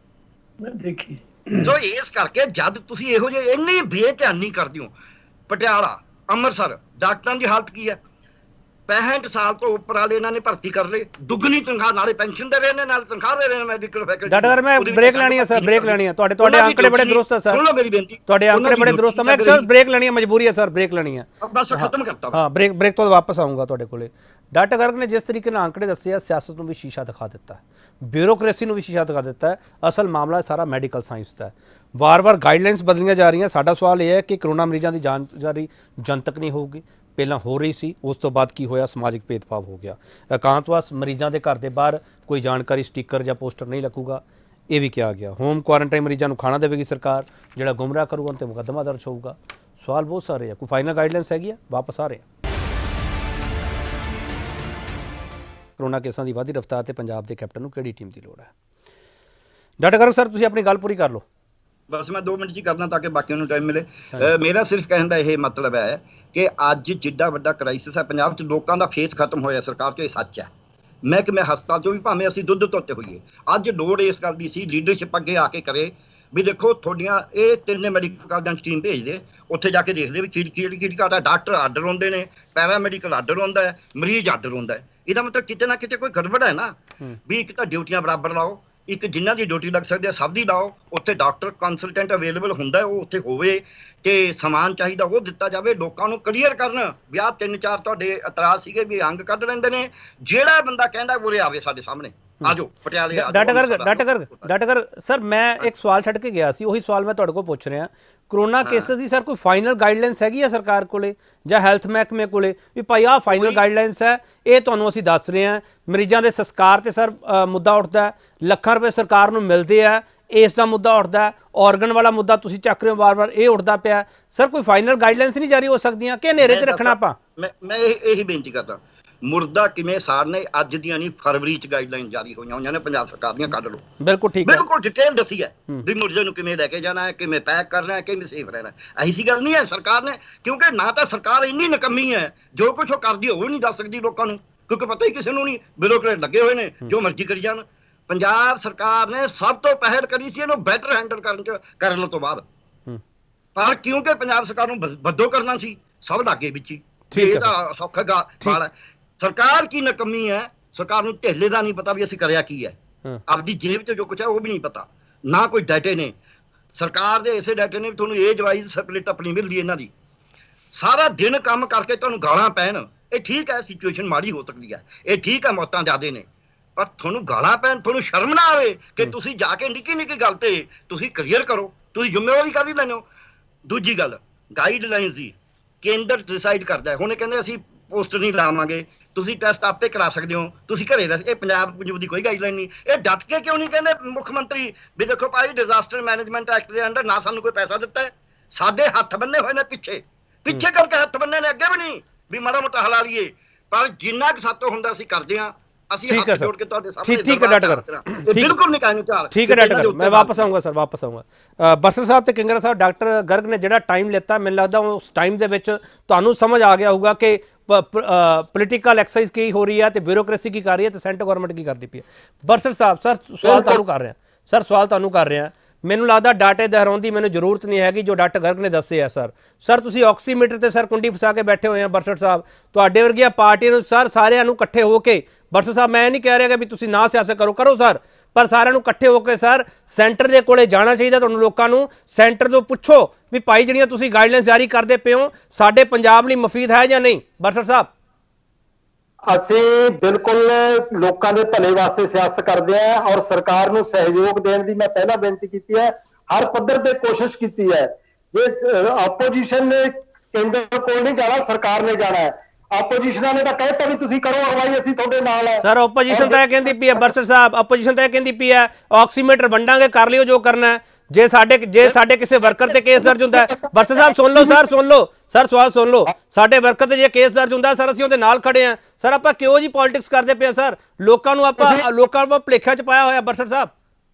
ਦੇਖੀ ਸੋ ਇਸ ਕਰਕੇ ਜਦ ਤੁਸੀਂ ਇਹੋ ਜਿਹੇ ਇੰਨੀ ਬੇਧਿਆਨੀ ਕਰਦੇ ਹੋ, ਪਟਿਆਲਾ, ਅੰਮ੍ਰਿਤਸਰ ਡਾਕਟਰਾਂ ਦੀ ਹਾਲਤ ਕੀ ਹੈ? ਪੈਂਹਠ ਸਾਲ ਤੋਂ ਉੱਪਰ ਵਾਲੇ ਇਹਨਾਂ ਨੇ ਭਰਤੀ ਕਰ ਲਏ, ਦੁੱਗਣੀ ਤਨਖਾਹ, ਨਾਲੇ ਪੈਨਸ਼ਨ ਦੇ ਰਹੇ ਨੇ, ਨਾਲੇ ਤਨਖਾਹ ਦੇ ਰਹੇ ਨੇ ਮੈਡੀਕਲ ਫੈਕਲਟੀ। ਡਾਕਟਰ ਮੈਂ ਬ੍ਰੇਕ ਲੈਣੀ ਹੈ ਸਰ, ਬ੍ਰੇਕ ਲੈਣੀ ਹੈ। ਤੁਹਾਡੇ ਤੁਹਾਡੇ ਅੰਕੜੇ ਬੜੇ ਦਰੁਸਤ ਹੈ ਸਰ, ਸੁਣ ਲਓ ਮੇਰੀ ਬੇਨਤੀ, ਤੁਹਾਡੇ ਅੰਕੜੇ ਬੜੇ ਦਰੁਸਤ ਹੈ। ਮੈਂ ਸਰ ਬ੍ਰੇਕ ਲੈਣੀ ਹੈ, ਮਜਬੂਰੀ ਹੈ ਸਰ, ਬ੍ਰੇਕ ਲੈਣੀ ਹੈ, ਬਸ ਖਤਮ ਕਰਤਾ। ਹਾਂ ਬ੍ਰੇਕ ਬ੍ਰੇਕ ਤੋਂ ਵਾਪਸ ਆਊਂਗਾ ਤੁਹਾਡੇ ਕੋਲੇ। ਡਾਕਟਰ ਗਰਗ ਨੇ ਜਿਸ ਤਰੀਕੇ ਨਾਲ ਅੰਕੜੇ ਦੱਸੇ ਆ, ਸਿਆਸਤ ਨੂੰ ਵੀ ਸ਼ੀਸ਼ਾ ਦਿਖਾ ਦਿੱਤਾ ਹੈ, ਬਿਊਰੋਕ੍ਰੇਸੀ ਨੂੰ ਵੀ ਸ਼ੀਸ਼ਾ ਦਿਖਾ ਦਿੱਤਾ ਹੈ। ਅਸਲ ਮਾਮਲਾ ਸਾਰਾ ਮੈਡੀਕਲ ਸਾਇੰਸ ਦਾ ਹੈ। ਵਾਰ-ਵਾਰ ਗਾਈਡਲਾਈਨਸ ਬਦਲੀਆਂ ਜਾ ਰਹੀਆਂ। ਸਾਡਾ ਸਵਾਲ ਇਹ ਹੈ ਕਿ ਕਰੋਨਾ ਮਰੀਜ਼ਾਂ ਦੀ ਜਾਣਕਾਰੀ ਜਨਤਕ ਨਹੀਂ ਹੋਊਗੀ, ਪਹਿਲਾਂ ਹੋ ਰਹੀ ਸੀ, ਉਸ ਤੋਂ ਬਾਅਦ ਕੀ ਹੋਇਆ? ਸਮਾਜਿਕ ਭੇਦਭਾਵ ਹੋ ਗਿਆ। ਇਕਾਂਤਵਾਸ ਮਰੀਜ਼ਾਂ ਦੇ ਘਰ ਦੇ ਬਾਹਰ ਕੋਈ ਜਾਣਕਾਰੀ ਸਟicker ਜਾਂ ਪੋਸਟਰ ਨਹੀਂ ਲੱਗੂਗਾ, ਇਹ ਵੀ ਕਿਹਾ ਗਿਆ। ਹੋਮ ਕੁਆਰੰਟਾਈਨ ਮਰੀਜ਼ਾਂ ਨੂੰ ਖਾਣਾ ਦੇਵੇਗੀ ਸਰਕਾਰ, ਜਿਹੜਾ ਗੁੰਮਰਾਹ ਕਰੂਗਾ ਤੇ ਮੁਕੱਦਮਾ ਦਰਜ ਹੋਊਗਾ। ਸਵਾਲ ਬਹੁਤ ਸਾਰੇ ਆ, ਕੋਈ ਫਾਈਨਲ ਗਾਈਡਲਾਈਨਸ ਹੈਗੀ ਆ? ਵਾਪਸ ਆ ਰਹੇ ਆ। ਕਰੋਨਾ ਕੇਸਾਂ ਦੀ ਵਧਦੀ ਰਫ਼ਤਾਰ ਤੇ ਪੰਜਾਬ ਦੇ ਕੈਪਟਨ ਨੂੰ ਕਿਹੜੀ ਟੀਮ ਦੀ ਲੋੜ ਹੈ? ਡਾਕਟਰ ਗਰਗ ਸਰ ਤੁਸੀਂ ਆਪਣੀ ਗੱਲ ਪੂਰੀ ਕਰ ਲਓ। ਬਸ ਮੈਂ ਦੋ ਮਿੰਟ 'ਚ ਹੀ ਕਰਨਾ ਤਾਂ ਕਿ ਬਾਕੀਆਂ ਨੂੰ ਟਾਈਮ ਮਿਲੇ। ਮੇਰਾ ਸਿਰਫ ਕਹਿਣ ਦਾ ਇਹ ਮਤਲਬ ਹੈ ਕਿ ਅੱਜ ਜਿੱਡਾ ਵੱਡਾ ਕ੍ਰਾਈਸਿਸ ਹੈ ਪੰਜਾਬ 'ਚ, ਲੋਕਾਂ ਦਾ ਫੇਸ ਖਤਮ ਹੋਇਆ ਸਰਕਾਰ 'ਚ, ਇਹ ਸੱਚ ਹੈ। ਮੈਂ ਕਿ ਮੈਂ ਹਸਪਤਾਲ 'ਚੋਂ ਵੀ ਭਾਵੇਂ ਅਸੀਂ ਦੁੱਧ ਧੋਤੇ ਹੋਈਏ, ਅੱਜ ਲੋੜ ਇਸ ਗੱਲ ਦੀ ਸੀ ਲੀਡਰਸ਼ਿਪ ਅੱਗੇ ਆ ਕੇ ਕਰੇ ਵੀ ਦੇਖੋ ਤੁਹਾਡੀਆਂ ਇਹ ਤਿੰਨੇ ਮੈਡੀਕਲ ਕਾਲਜਾਂ 'ਚ ਟੀਮ ਭੇਜਦੇ, ਉੱਥੇ ਜਾ ਕੇ ਦੇਖਦੇ ਵੀ ਕਿਹੜੀ ਕਿਹੜੀ ਕਿਹੜੀ ਘਾਟ ਹੈ। ਡਾਕਟਰ ਆਰਡਰ ਹੁੰਦੇ ਨੇ, ਪੈਰਾ ਮੈਡੀਕਲ ਆਰਡਰ ਹੁੰਦਾ ਹੈ, ਮਰੀਜ਼ ਆਰਡਰ ਹੁੰਦਾ ਹੈ। ਇਹਦਾ ਮਤਲਬ ਕਿਤੇ ਨਾ ਕਿਤੇ ਕੋਈ ਗੜਬੜ ਹੈ ਨਾ, ਵੀ ਇੱਕ ਤਾਂ ਡਿਊਟੀਆਂ ਬਰਾਬਰ ਲਾਓ, ਇੱਕ ਜਿਨ੍ਹਾਂ ਦੀ ਡਿਊਟੀ ਲੱਗ ਸਕਦੀ ਹੈ ਸਭ ਦੀ ਲਾਓ, ਉੱਥੇ ਡਾਕਟਰ ਕੰਸਲਟੈਂਟ ਅਵੇਲੇਬਲ ਹੁੰਦਾ ਉਹ ਉੱਥੇ ਹੋਵੇ ਤੇ ਸਮਾਨ ਚਾਹੀਦਾ ਉਹ ਦਿੱਤਾ ਜਾਵੇ। ਲੋਕਾਂ ਨੂੰ ਕਲੀਅਰ ਕਰਨ ਵੀ ਆਹ ਤਿੰਨ ਚਾਰ ਤੁਹਾਡੇ ਇਤਰਾਜ਼ ਸੀਗੇ ਵੀ ਅੰਗ ਕੱਢ ਲੈਂਦੇ ਨੇ, ਜਿਹੜਾ ਬੰਦਾ ਕਹਿੰਦਾ ਉਰੇ ਆਵੇ ਸਾਡੇ ਸਾਹਮਣੇ, ਆਜੋ ਪਟਿਆਲੇ doctor Garg doctor Garg doctor Garg sir ਮੈਂ ਇੱਕ ਸਵਾਲ ਛੱਡ ਕੇ ਗਿਆ ਸੀ, ਉਹੀ ਸਵਾਲ ਮੈਂ ਤੁਹਾਡੇ ਕੋਲ ਪੁੱਛ ਰਿਹਾ। ਕਰੋਨਾ ਕੇਸਿਸ ਦੀ ਸਰ ਕੋਈ ਫਾਈਨਲ ਗਾਈਡਲਾਈਨਸ ਹੈਗੀ ਹੈ ਸਰਕਾਰ ਕੋਲੇ ਜਾਂ ਹੈਲਥ ਮਹਿਕਮੇ ਕੋਲੇ ਵੀ ਭਾਈ ਆਹ ਫਾਈਨਲ ਗਾਈਡਲਾਈਨਸ ਹੈ, ਇਹ ਤੁਹਾਨੂੰ ਅਸੀਂ ਦੱਸ ਰਹੇ ਹਾਂ। ਮਰੀਜ਼ਾਂ ਦੇ ਸੰਸਕਾਰ ਤੇ ਸਰ ਮੁੱਦਾ ਉੱਠਦਾ, ਲੱਖਾਂ ਰੁਪਏ ਸਰਕਾਰ ਨੂੰ ਮਿਲਦੇ ਆ, ਇਸ ਦਾ ਮੁੱਦਾ ਉੱਠਦਾ, ਆਰਗਨ ਵਾਲਾ ਮੁੱਦਾ ਤੁਸੀਂ ਚੱਕ ਰਹੇ ਹੋ ਵਾਰ-ਵਾਰ, ਇਹ ਉੱਠਦਾ ਪਿਆ। ਸਰ ਕੋਈ ਫਾਈਨਲ ਗਾਈਡਲਾਈਨਸ ਨਹੀਂ ਜਾਰੀ ਹੋ ਸਕਦੀਆਂ ਕਿ ਹਨੇਰੇ 'ਚ ਰੱਖਣਾ ਆਪਾਂ? ਮੈਂ ਮੈਂ ਇਹੀ ਬੇਨਤੀ ਕਰਦਾ, ਮੁਰਦਾ ਕਿਵੇਂ ਸਾੜਨੇ ਅੱਜ ਦੀਆਂ ਨਹੀਂ ਫਰਵਰੀ ਚ ਗਾਈਡਲਾਈਨ ਜਾਰੀ ਹੋਈਆਂ ਹੋਈਆਂ ਨੇ ਪੰਜਾਬ ਸਰਕਾਰ ਦੀਆਂ, ਕੱਢ ਲਓ। ਬਿਲਕੁਲ ਠੀਕ ਹੈ, ਬਿਲਕੁਲ ਡਿਟੇਲ ਦੱਸੀ ਹੈ ਵੀ ਮੁਰਦੇ ਨੂੰ ਕਿਵੇਂ ਲੈ ਕੇ ਜਾਣਾ ਹੈ, ਕਿਵੇਂ ਪੈਕ ਕਰਨਾ ਹੈ, ਕਿਵੇਂ ਸੇਫ ਰਹਿਣਾ ਹੈ। ਐਸੀ ਗੱਲ ਨਹੀਂ ਹੈ ਸਰਕਾਰ ਨੇ, ਕਿਉਂਕਿ ਨਾ ਤਾਂ ਸਰਕਾਰ ਇੰਨੀ ਨਕੰਮੀ ਹੈ ਜੋ ਕੁਛ ਉਹ ਕਰਦੀ ਉਹ ਵੀ ਨਹੀਂ ਦੱਸ ਸਕਦੀ ਲੋਕਾਂ ਨੂੰ, ਕਿਉਂਕਿ ਪਤਾ ਹੀ ਕਿਸੇ ਨੂੰ ਨਹੀਂ, ਬਿਊਰੋਕਰੇਟ ਲੱਗੇ ਹੋਏ ਨੇ ਜੋ ਮਰਜ਼ੀ ਕਰੀ ਜਾਣ। ਪੰਜਾਬ ਸਰਕਾਰ ਨੇ ਸਭ ਤੋਂ ਪਹਿਲ ਕਰੀ ਸੀ ਇਹਨੂੰ ਬੈਟਰ ਹੈਂਡਲ ਕਰਨ ਚ ਕਰਨ ਤੋਂ ਬਾਅਦ, ਪਰ ਕਿਉਂਕਿ ਪੰਜਾਬ ਸਰਕਾਰ ਨੂੰ ਬੱਦੋ ਕਰਨਾ ਸੀ ਸਭ ਲਾਗੇ ਵਿੱਚ ਹੀ, ਇਹ ਤਾਂ ਸੌਖਾ ਗਾਲ ਹੈ। ਸਰਕਾਰ ਕੀ ਨਕਮੀ ਹੈ, ਸਰਕਾਰ ਨੂੰ ਢੇਲੇ ਦਾ ਨਹੀਂ ਪਤਾ ਵੀ ਅਸੀਂ ਕਰਿਆ ਕੀ ਹੈ, ਆਪਦੀ ਜੇਬ 'ਚ ਜੋ ਕੁਛ ਹੈ ਉਹ ਵੀ ਨਹੀਂ ਪਤਾ, ਨਾ ਕੋਈ ਡਾਟੇ ਨੇ। ਸਰਕਾਰ ਦੇ ਐਸੇ ਡਾਟੇ ਨੇ ਵੀ ਤੁਹਾਨੂੰ ਏਜ ਵਾਈਜ਼ ਸਪਲਿਟ ਆਪਣੀ ਮਿਲਦੀ ਇਹਨਾਂ ਦੀ, ਸਾਰਾ ਦਿਨ ਕੰਮ ਕਰਕੇ ਤੁਹਾਨੂੰ ਗਾਲਾਂ ਪੈਣ, ਇਹ ਠੀਕ ਹੈ ਸਿਚੁਏਸ਼ਨ ਮਾੜੀ ਹੋ ਸਕਦੀ ਹੈ, ਇਹ ਠੀਕ ਹੈ ਮੌਤਾਂ ਜ਼ਿਆਦੇ ਨੇ, ਪਰ ਤੁਹਾਨੂੰ ਗਾਲਾਂ ਪੈਣ, ਤੁਹਾਨੂੰ ਸ਼ਰਮ ਨਾ ਆਵੇ ਕਿ ਤੁਸੀਂ ਜਾ ਕੇ ਨਿੱਕੀ ਨਿੱਕੀ ਗੱਲ ਤੇ ਤੁਸੀਂ ਕਲੀਅਰ ਕਰੋ, ਤੁਸੀਂ ਜ਼ਿੰਮੇਵਾਰੀ ਕਾਹਦੀ ਲੈਂਦੇ ਹੋ। ਦੂਜੀ ਗੱਲ ਗਾਈਡਲਾਈਨਸ ਦੀ ਕੇਂਦਰ ਡਿਸਾਈਡ ਕਰਦਾ ਹੈ, ਹੁਣ ਇਹ ਕਹਿੰਦੇ ਅਸੀਂ ਪੋਸਟਰ ਨਹੀਂ ਲਾਵਾਂਗੇ, ਤੁਸੀਂ ਟੈਸਟ ਆਪੇ ਕਰਾ ਸਕਦੇ ਹੋ, ਤੁਸੀਂ ਘਰੇ ਰਹਿ, ਇਹ ਪੰਜਾਬ ਪੰਜਾਬ ਦੀ ਕੋਈ ਗਾਈਡਲਾਈਨ ਨਹੀਂ। ਇਹ ਡਟ ਕੇ ਕਿਉਂ ਨਹੀਂ ਕਹਿੰਦੇ ਮੁੱਖ ਮੰਤਰੀ ਵੀ ਦੇਖੋ ਭਾਈ ਡਿਜ਼ਾਸਟਰ ਮੈਨੇਜਮੈਂਟ ਐਕਟ ਦੇ ਅੰਦਰ ਨਾ ਸਾਨੂੰ ਕੋਈ ਪੈਸਾ ਦਿੱਤਾ ਹੈ, ਸਾਡੇ ਹੱਥ ਬੰਨੇ ਹੋਏ ਨੇ ਪਿੱਛੇ ਪਿੱਛੇ ਕਰਕੇ ਹੱਥ ਬੰਨੇ ਨੇ, ਅੱਗੇ ਵੀ ਨਹੀਂ ਵੀ ਮਾੜਾ ਮੋਟਾ ਹਲਾ ਲਈਏ, ਪਰ ਜਿੰਨਾ ਕੁ ਸਾਤੋਂ ਹੁੰਦਾ ਅਸੀਂ ਕਰਦੇ ਹਾਂ। ਅਸੀਂ ਹੱਥ ਜੋੜ ਕੇ ਤੁਹਾਡੇ ਸਾਹਮਣੇ ਠੀਕ ਹੈ ਡਾਕਟਰ ਬਿਲਕੁਲ ਨਹੀਂ ਕਹਿਣ ਚਾਹ ਠੀਕ ਹੈ ਡਾਕਟਰ ਮੈਂ ਵਾਪਸ ਆਊਂਗਾ ਸਰ ਵਾਪਸ ਆਊਂਗਾ ਬਰਸਰ ਸਾਹਿਬ ਤੇ ਕਿੰਗਰਾ ਸਾਹਿਬ। ਡਾਕਟਰ ਗਰਗ ਨੇ ਜਿਹੜਾ ਟਾਈਮ ਲਿੱਤਾ ਮੈਨੂੰ ਲੱਗਦਾ ਉਸ ਟਾਈਮ ਦੇ ਵਿੱਚ ਤੁਹਾਨੂੰ ਸਮਝ ਆ ਗਿਆ ਹੋਊਗਾ ਕਿ ਪੋਲੀਟੀਕਲ ਐਕਸਰਸਾਈਜ਼ ਕੀ ਹੋ ਰਹੀ ਹੈ ਤੇ ਬਿਊਰੋਕ੍ਰੇਸੀ ਕੀ ਕਰ ਰਹੀ ਹੈ ਤੇ ਸੈਂਟਰ ਗਵਰਨਮੈਂਟ ਕੀ ਕਰਦੀ ਪਈ ਹੈ। ਬਰਸਰ ਸਾਹਿਬ ਸਰ ਸਵਾਲ ਤੁਹਾਨੂੰ ਕਰ ਰਿਹਾ ਸਰ ਸਵਾਲ ਤੁਹਾਨੂੰ ਕਰ ਰਿਹਾ ਮੈਨੂੰ ਲੱਗਦਾ ਡਾਟੇ ਦੁਹਰਾਉਣ ਦੀ ਮੈਨੂੰ ਜ਼ਰੂਰਤ ਨਹੀਂ ਹੈਗੀ ਜੋ ਡਾਕਟਰ ਗਰਗ ਨੇ ਦੱਸੇ ਆ। ਸਰ ਸਰ ਤੁਸੀਂ ਆਕਸੀਮੀਟਰ ਤੇ ਸਰ ਕੁੰਡੀ ਫਸਾ ਕੇ ਬੈਠੇ ਹੋਏ ਆ ਬਰਸਰ ਸਾਹਿਬ, ਤੁਹਾਡੇ ਵਰਗੀਆਂ ਪਾਰਟੀਆਂ ਨੂੰ ਸਰ ਸਾਰਿਆਂ ਨੂੰ ਇਕੱਠੇ ਹੋ ਕੇ, ਬਰਸਰ ਸਾਹਿਬ ਮੈਂ ਨਹੀਂ ਕਹਿ ਰਿਹਾ ਕਿ ਵੀ ਤੁਸੀਂ ਨਾ ਸਿਆਸਤ ਕਰੋ ਕਰੋ ਸਰ, ਪਰ ਸਾਰਿਆਂ ਨੂੰ ਇਕੱਠੇ ਹੋ ਕੇ ਸਰ ਸੈਂਟਰ ਦੇ ਕੋਲੇ ਜਾਣਾ ਚਾਹੀਦਾ ਤੁਹਾਨੂੰ। ਲੋਕਾਂ ਨੂੰ ਸੈਂਟਰ ਤੋਂ ਪੁੱਛੋ ਵੀ ਭਾਈ ਜਿਹੜੀਆਂ ਤੁਸੀਂ ਗਾਈਡਲਾਈਨਸ ਜਾਰੀ ਕਰਦੇ ਪਏ ਹੋ ਸਾਡੇ ਪੰਜਾਬ ਲਈ ਮੁਫੀਦ ਹੈ ਜਾਂ ਨਹੀਂ। ਬਰਸਰ ਸਾਹਿਬ ਅਸੀਂ ਬਿਲਕੁਲ ਲੋਕਾਂ ਦੇ ਭਲੇ ਵਾਸਤੇ ਸਿਆਸਤ ਕਰਦੇ ਆ ਔਰ ਸਰਕਾਰ ਨੂੰ ਸਹਿਯੋਗ ਦੇਣ ਦੀ ਮੈਂ ਪਹਿਲਾਂ ਬੇਨਤੀ ਕੀਤੀ ਹੈ, ਹਰ ਪੱਧਰ ਤੇ ਕੋਸ਼ਿਸ਼ ਕੀਤੀ ਹੈ। ਜੇ ਆਪੋਜੀਸ਼ਨ ਨੇ ਕੇਂਦਰ ਕੋਲ ਨਹੀਂ ਜਾਣਾ ਸਰਕਾਰ ਨੇ ਜਾਣਾ ਹੈ, ਆਪੋਜੀਸ਼ਨਾਂ ਨੇ ਤਾਂ ਕਹਿਤਾ ਵੀ ਤੁਸੀਂ ਕਰੋ ਅਗਵਾਈ ਅਸੀਂ ਤੁਹਾਡੇ ਨਾਲ ਹੈ। ਸਰ ਆਪੋਜੀਸ਼ਨ ਤਾਂ ਇਹ ਕਹਿੰਦੀ ਪਈ ਹੈ ਬਰਸਰ ਸਾਹਿਬ, ਆਪੋਜੀਸ਼ਨ ਤਾਂ ਇਹ ਕਹਿੰਦੀ ਪਈ ਹੈ ਆਕਸੀਮੀਟਰ ਵੰਡਾਂਗੇ ਕਰ ਲਿਓ ਜੋ ਕਰਨਾ ਹੈ। ਜੇ ਸਾਡੇ ਜੇ ਸਾਡੇ ਕਿਸੇ ਵਰਕਰ ਤੇ ਕੇਸ ਦਰਜ ਹੁੰਦਾ ਹੈ, ਬਰਸਰ ਸਾਹਿਬ ਸੁਣ ਲਓ ਸਰ ਸੁਣ ਲਓ ਸਰ ਸਵਾਲ ਸੁਣ ਲਓ, ਸਾਡੇ ਵਰਕਰ ਤੇ ਜੇ ਕੇਸ ਦਰਜ ਹੁੰਦਾ ਸਰ ਅਸੀਂ ਉਹਦੇ ਨਾਲ ਖੜੇ ਆ ਸਰ। ਆਪਾਂ ਕਿਉਂ ਜੀ ਪੋਲਿਟਿਕਸ ਕਰਦੇ ਪਏ ਸਰ, ਲੋਕਾਂ ਨੂੰ ਆਪਾਂ ਲੋਕਾਂ ਨੂੰ ਭੁਲੇਖਿਆਂ 'ਚ ਪਾਇਆ ਹੋਇਆ। ਬਰਸਰ ਸਾਹਿਬ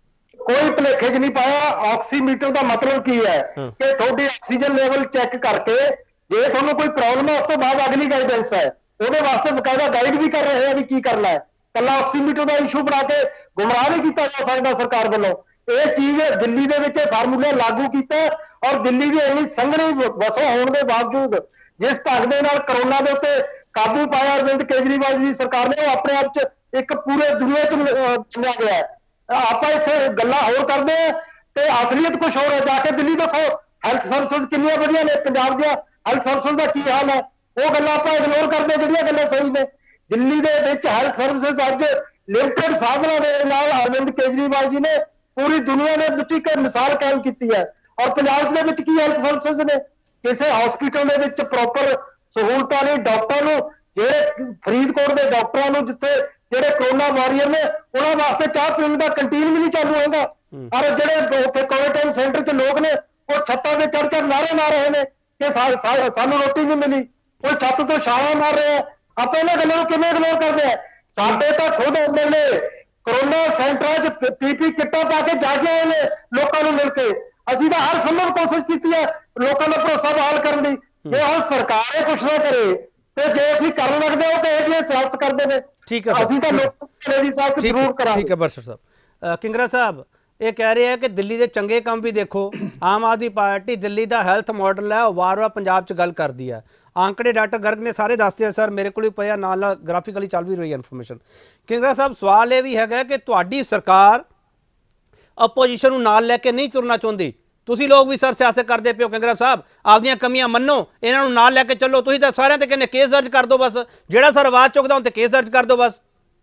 ਕੋਈ ਭੁਲੇਖੇ 'ਚ ਨਹੀਂ ਪਾਇਆ। ਆਕਸੀਮੀਟਰ ਦਾ ਮਤਲਬ ਕੀ ਹੈ ਕਿ ਤੁਹਾਡੀ ਆਕਸੀਜਨ ਲੈਵਲ ਚੈੱਕ ਕਰਕੇ ਜੇ ਤੁਹਾਨੂੰ ਕੋਈ ਪ੍ਰੋਬਲਮ ਹੈ ਉਸ ਤੋਂ ਬਾਅਦ ਅਗਲੀ ਗਾਈਡੈਂਸ ਹੈ, ਉਹਦੇ ਵਾਸਤੇ ਬਕਾਇਦਾ ਗਾਈਡ ਵੀ ਕਰ ਰਹੇ ਆ ਵੀ ਕੀ ਕਰਨਾ ਹੈ। ਕੱਲਾ ਆਕਸੀਮੀਟਰ ਦਾ ਇਸ਼ੂ ਬਣਾ ਕੇ ਗੁੰਮਰਾਹ ਨਹੀਂ ਕੀਤਾ ਜਾ ਸਕਦਾ ਸਰਕਾਰ ਵੱਲੋਂ। ਇਹ ਚੀਜ਼ ਦਿੱਲੀ ਦੇ ਵਿੱਚ ਫਾਰਮੂਲਾ ਲਾਗੂ ਕੀਤਾ ਔਰ ਦਿੱਲੀ ਦੀ ਇੰਨੀ ਸੰਘਣੀ ਵਸੋਂ ਹੋਣ ਦੇ ਬਾਵਜੂਦ ਜਿਸ ਢੰਗ ਦੇ ਨਾਲ ਕਰੋਨਾ ਦੇ ਉੱਤੇ ਕਾਬੂ ਪਾਇਆ ਅਰਵਿੰਦ ਕੇਜਰੀਵਾਲ ਦੀ ਸਰਕਾਰ ਨੇ, ਉਹ ਆਪਣੇ ਆਪ 'ਚ ਇੱਕ ਪੂਰੇ ਦੁਨੀਆ 'ਚ ਮੰਨਿਆ ਗਿਆ ਹੈ। ਆਪਾਂ ਇੱਥੇ ਗੱਲਾਂ ਹੋਰ ਕਰਦੇ ਆ ਤੇ ਅਸਲੀਅਤ ਕੁਝ ਹੋਰ ਹੈ। ਜਾ ਕੇ ਦਿੱਲੀ ਦੇਖੋ ਹੈਲਥ ਸਰਵਿਸਿਜ਼ ਕਿੰਨੀਆਂ ਵਧੀਆ ਨੇ, ਪੰਜਾਬ ਦੀਆਂ ਹੈਲਥ ਸਰਵਿਸਿਜ਼ ਦਾ ਕੀ ਹਾਲ ਹੈ, ਉਹ ਗੱਲਾਂ ਆਪਾਂ ਇਗਨੋਰ ਕਰਦੇ ਜਿਹੜੀਆਂ ਗੱਲਾਂ ਸਹੀ ਨੇ। ਦਿੱਲੀ ਦੇ ਵਿੱਚ ਹੈਲਥ ਸਰਵਿਸਿਜ਼ ਅੱਜ ਲਿਮਟਿਡ ਸਾਧਨਾਂ ਦੇ ਨਾਲ ਅਰਵਿੰਦ ਕੇਜਰੀਵਾਲ ਜੀ ਨੇ ਪੂਰੀ ਦੁਨੀਆ ਦੇ ਵਿੱਚ ਇੱਕ ਮਿਸਾਲ ਕਾਇਮ ਕੀਤੀ ਹੈ। ਔਰ ਪੰਜਾਬ ਦੇ ਵਿੱਚ ਕੀ ਹੈਲਥ ਸਰਵਿਸਿਜ਼ ਨੇ, ਕਿਸੇ ਹਸਪੀਟਲ ਦੇ ਵਿੱਚ ਪ੍ਰੋਪਰ ਸਹੂਲਤਾਂ ਨਹੀਂ। ਡਾਕਟਰ ਨੂੰ ਜਿਹੜੇ ਫਰੀਦਕੋਟ ਦੇ ਡਾਕਟਰਾਂ ਨੂੰ ਜਿੱਥੇ ਜਿਹੜੇ ਕਰੋਨਾ ਵਾਰੀਅਰ ਨੇ ਉਹਨਾਂ ਵਾਸਤੇ ਚਾਹ ਪੀਣ ਦਾ ਕੰਟੀਨ ਵੀ ਨਹੀਂ ਚਾਲੂ ਹੋਏਗਾ। ਔਰ ਜਿਹੜੇ ਉੱਥੇ ਕੁਆਰੰਟਾਈਨ ਸੈਂਟਰ 'ਚ ਲੋਕ ਨੇ ਉਹ ਛੱਤਾਂ ਤੇ ਚੜ੍ਹ ਕੇ ਨਾਰੇ ਮਾਰ ਰਹੇ ਨੇ ਕਿ ਸਾਨੂੰ ਰੋਟੀ ਨਹੀਂ ਮਿਲੀ, ਕੋਈ ਛੱਤ ਤੋਂ ਛਾਲਾਂ ਮਾਰ ਰਹੇ ਆ। ਆਪਾਂ ਇਹਨਾਂ ਗੱਲਾਂ ਨੂੰ ਕਿਵੇਂ ਇਗਨੋਰ ਕਰਦੇ ਆ। ਸਾਡੇ ਤਾਂ ਖੁਦ ਐਮਐਲਏ ਕਰੋਨਾ ਸੈਂਟਰਾਂ 'ਚ ਪੀਪੀ ਕਿੱਟਾਂ ਪਾ ਕੇ ਜਾ ਕੇ ਆਏ ਨੇ ਲੋਕਾਂ ਨੂੰ ਮਿਲ ਕੇ। ਅਸੀਂ ਤਾਂ ਹਰ ਸੰਭਵ ਕੋਸ਼ਿਸ਼ ਕੀਤੀ ਹੈ ਲੋਕਾਂ ਦਾ ਭਰੋਸਾ ਬਹਾਲ ਕਰਨ ਦੀ। ਜੇ ਹੁਣ ਸਰਕਾਰ ਇਹ ਕੁਛ ਨਾ ਕਰੇ ਤੇ ਜੇ ਅਸੀਂ ਕਰਨ ਲੱਗਦੇ ਹੋ ਤੇ ਇਹ ਸਿਆਸਤ ਕਰਦੇ ਨੇ। ਠੀਕ ਹੈ ਅਸੀਂ ਤਾਂ ਲੋਕਾਂ ਦੀ ਸਿਆਸਤ ਜ਼ਰੂਰ ਕਰਾਂਗੇ। ਠੀਕ ਹੈ ਬਰਸਰ ਸਾਹਿਬ। ਕਿੰਗਰਾ ਸਾਹਿਬ ਇਹ ਕਹਿ ਰਹੇ ਆ ਕਿ ਦਿੱਲੀ ਦੇ ਚੰਗੇ ਕੰਮ ਵੀ ਦੇਖੋ, ਆਮ ਆਦਮੀ ਪਾਰਟੀ ਦਿੱਲੀ ਦਾ ਹੈਲਥ ਮਾਡਲ ਹੈ ਉਹ ਵਾਰ-ਵਾਰ ਪੰਜਾਬ 'ਚ ਗੱਲ ਕਰਦੀ ਹੈ। ਆંકੜੇ ਡਾਕਟਰ ਗਰਗ ਨੇ ਸਾਰੇ ਦੱਸਦੇ ਆ ਸਰ, ਮੇਰੇ ਕੋਲ ਵੀ ਪਿਆ ਨਾਲ ਨਾਲ ਗ੍ਰਾਫਿਕਲੀ ਚੱਲ ਵੀ ਰਹੀ ਹੈ ਇਨਫੋਰਮੇਸ਼ਨ। ਕਿੰਗਰਾ ਸਾਹਿਬ ਸਵਾਲ ਇਹ ਵੀ ਹੈਗਾ ਕਿ ਤੁਹਾਡੀ ਸਰਕਾਰ ਅਪੋਜੀਸ਼ਨ ਨੂੰ ਨਾਲ ਲੈ ਕੇ ਨਹੀਂ ਤੁਰਨਾ ਚਾਹੁੰਦੀ। ਤੁਸੀਂ ਲੋਕ ਵੀ ਸਰ ਸਿਆਸਤ ਕਰਦੇ ਪਿਓ ਕੰਗਰਾ ਸਾਹਿਬ, ਆਪਦੀਆਂ ਕਮੀਆਂ ਮੰਨੋ, ਇਹਨਾਂ ਨੂੰ ਨਾਲ ਲੈ ਕੇ ਚੱਲੋ। ਤੁਸੀਂ ਤਾਂ ਸਾਰਿਆਂ ਤੇ ਕਹਿੰਦੇ ਕੇਸ ਦਰਜ ਕਰ ਦਿਓ ਬਸ, ਜਿਹੜਾ ਸਰ ਆਵਾਜ਼ ਚੁੱਕਦਾ ਉਹਤੇ ਕੇਸ ਦਰਜ ਕਰ ਦਿਓ ਬਸ।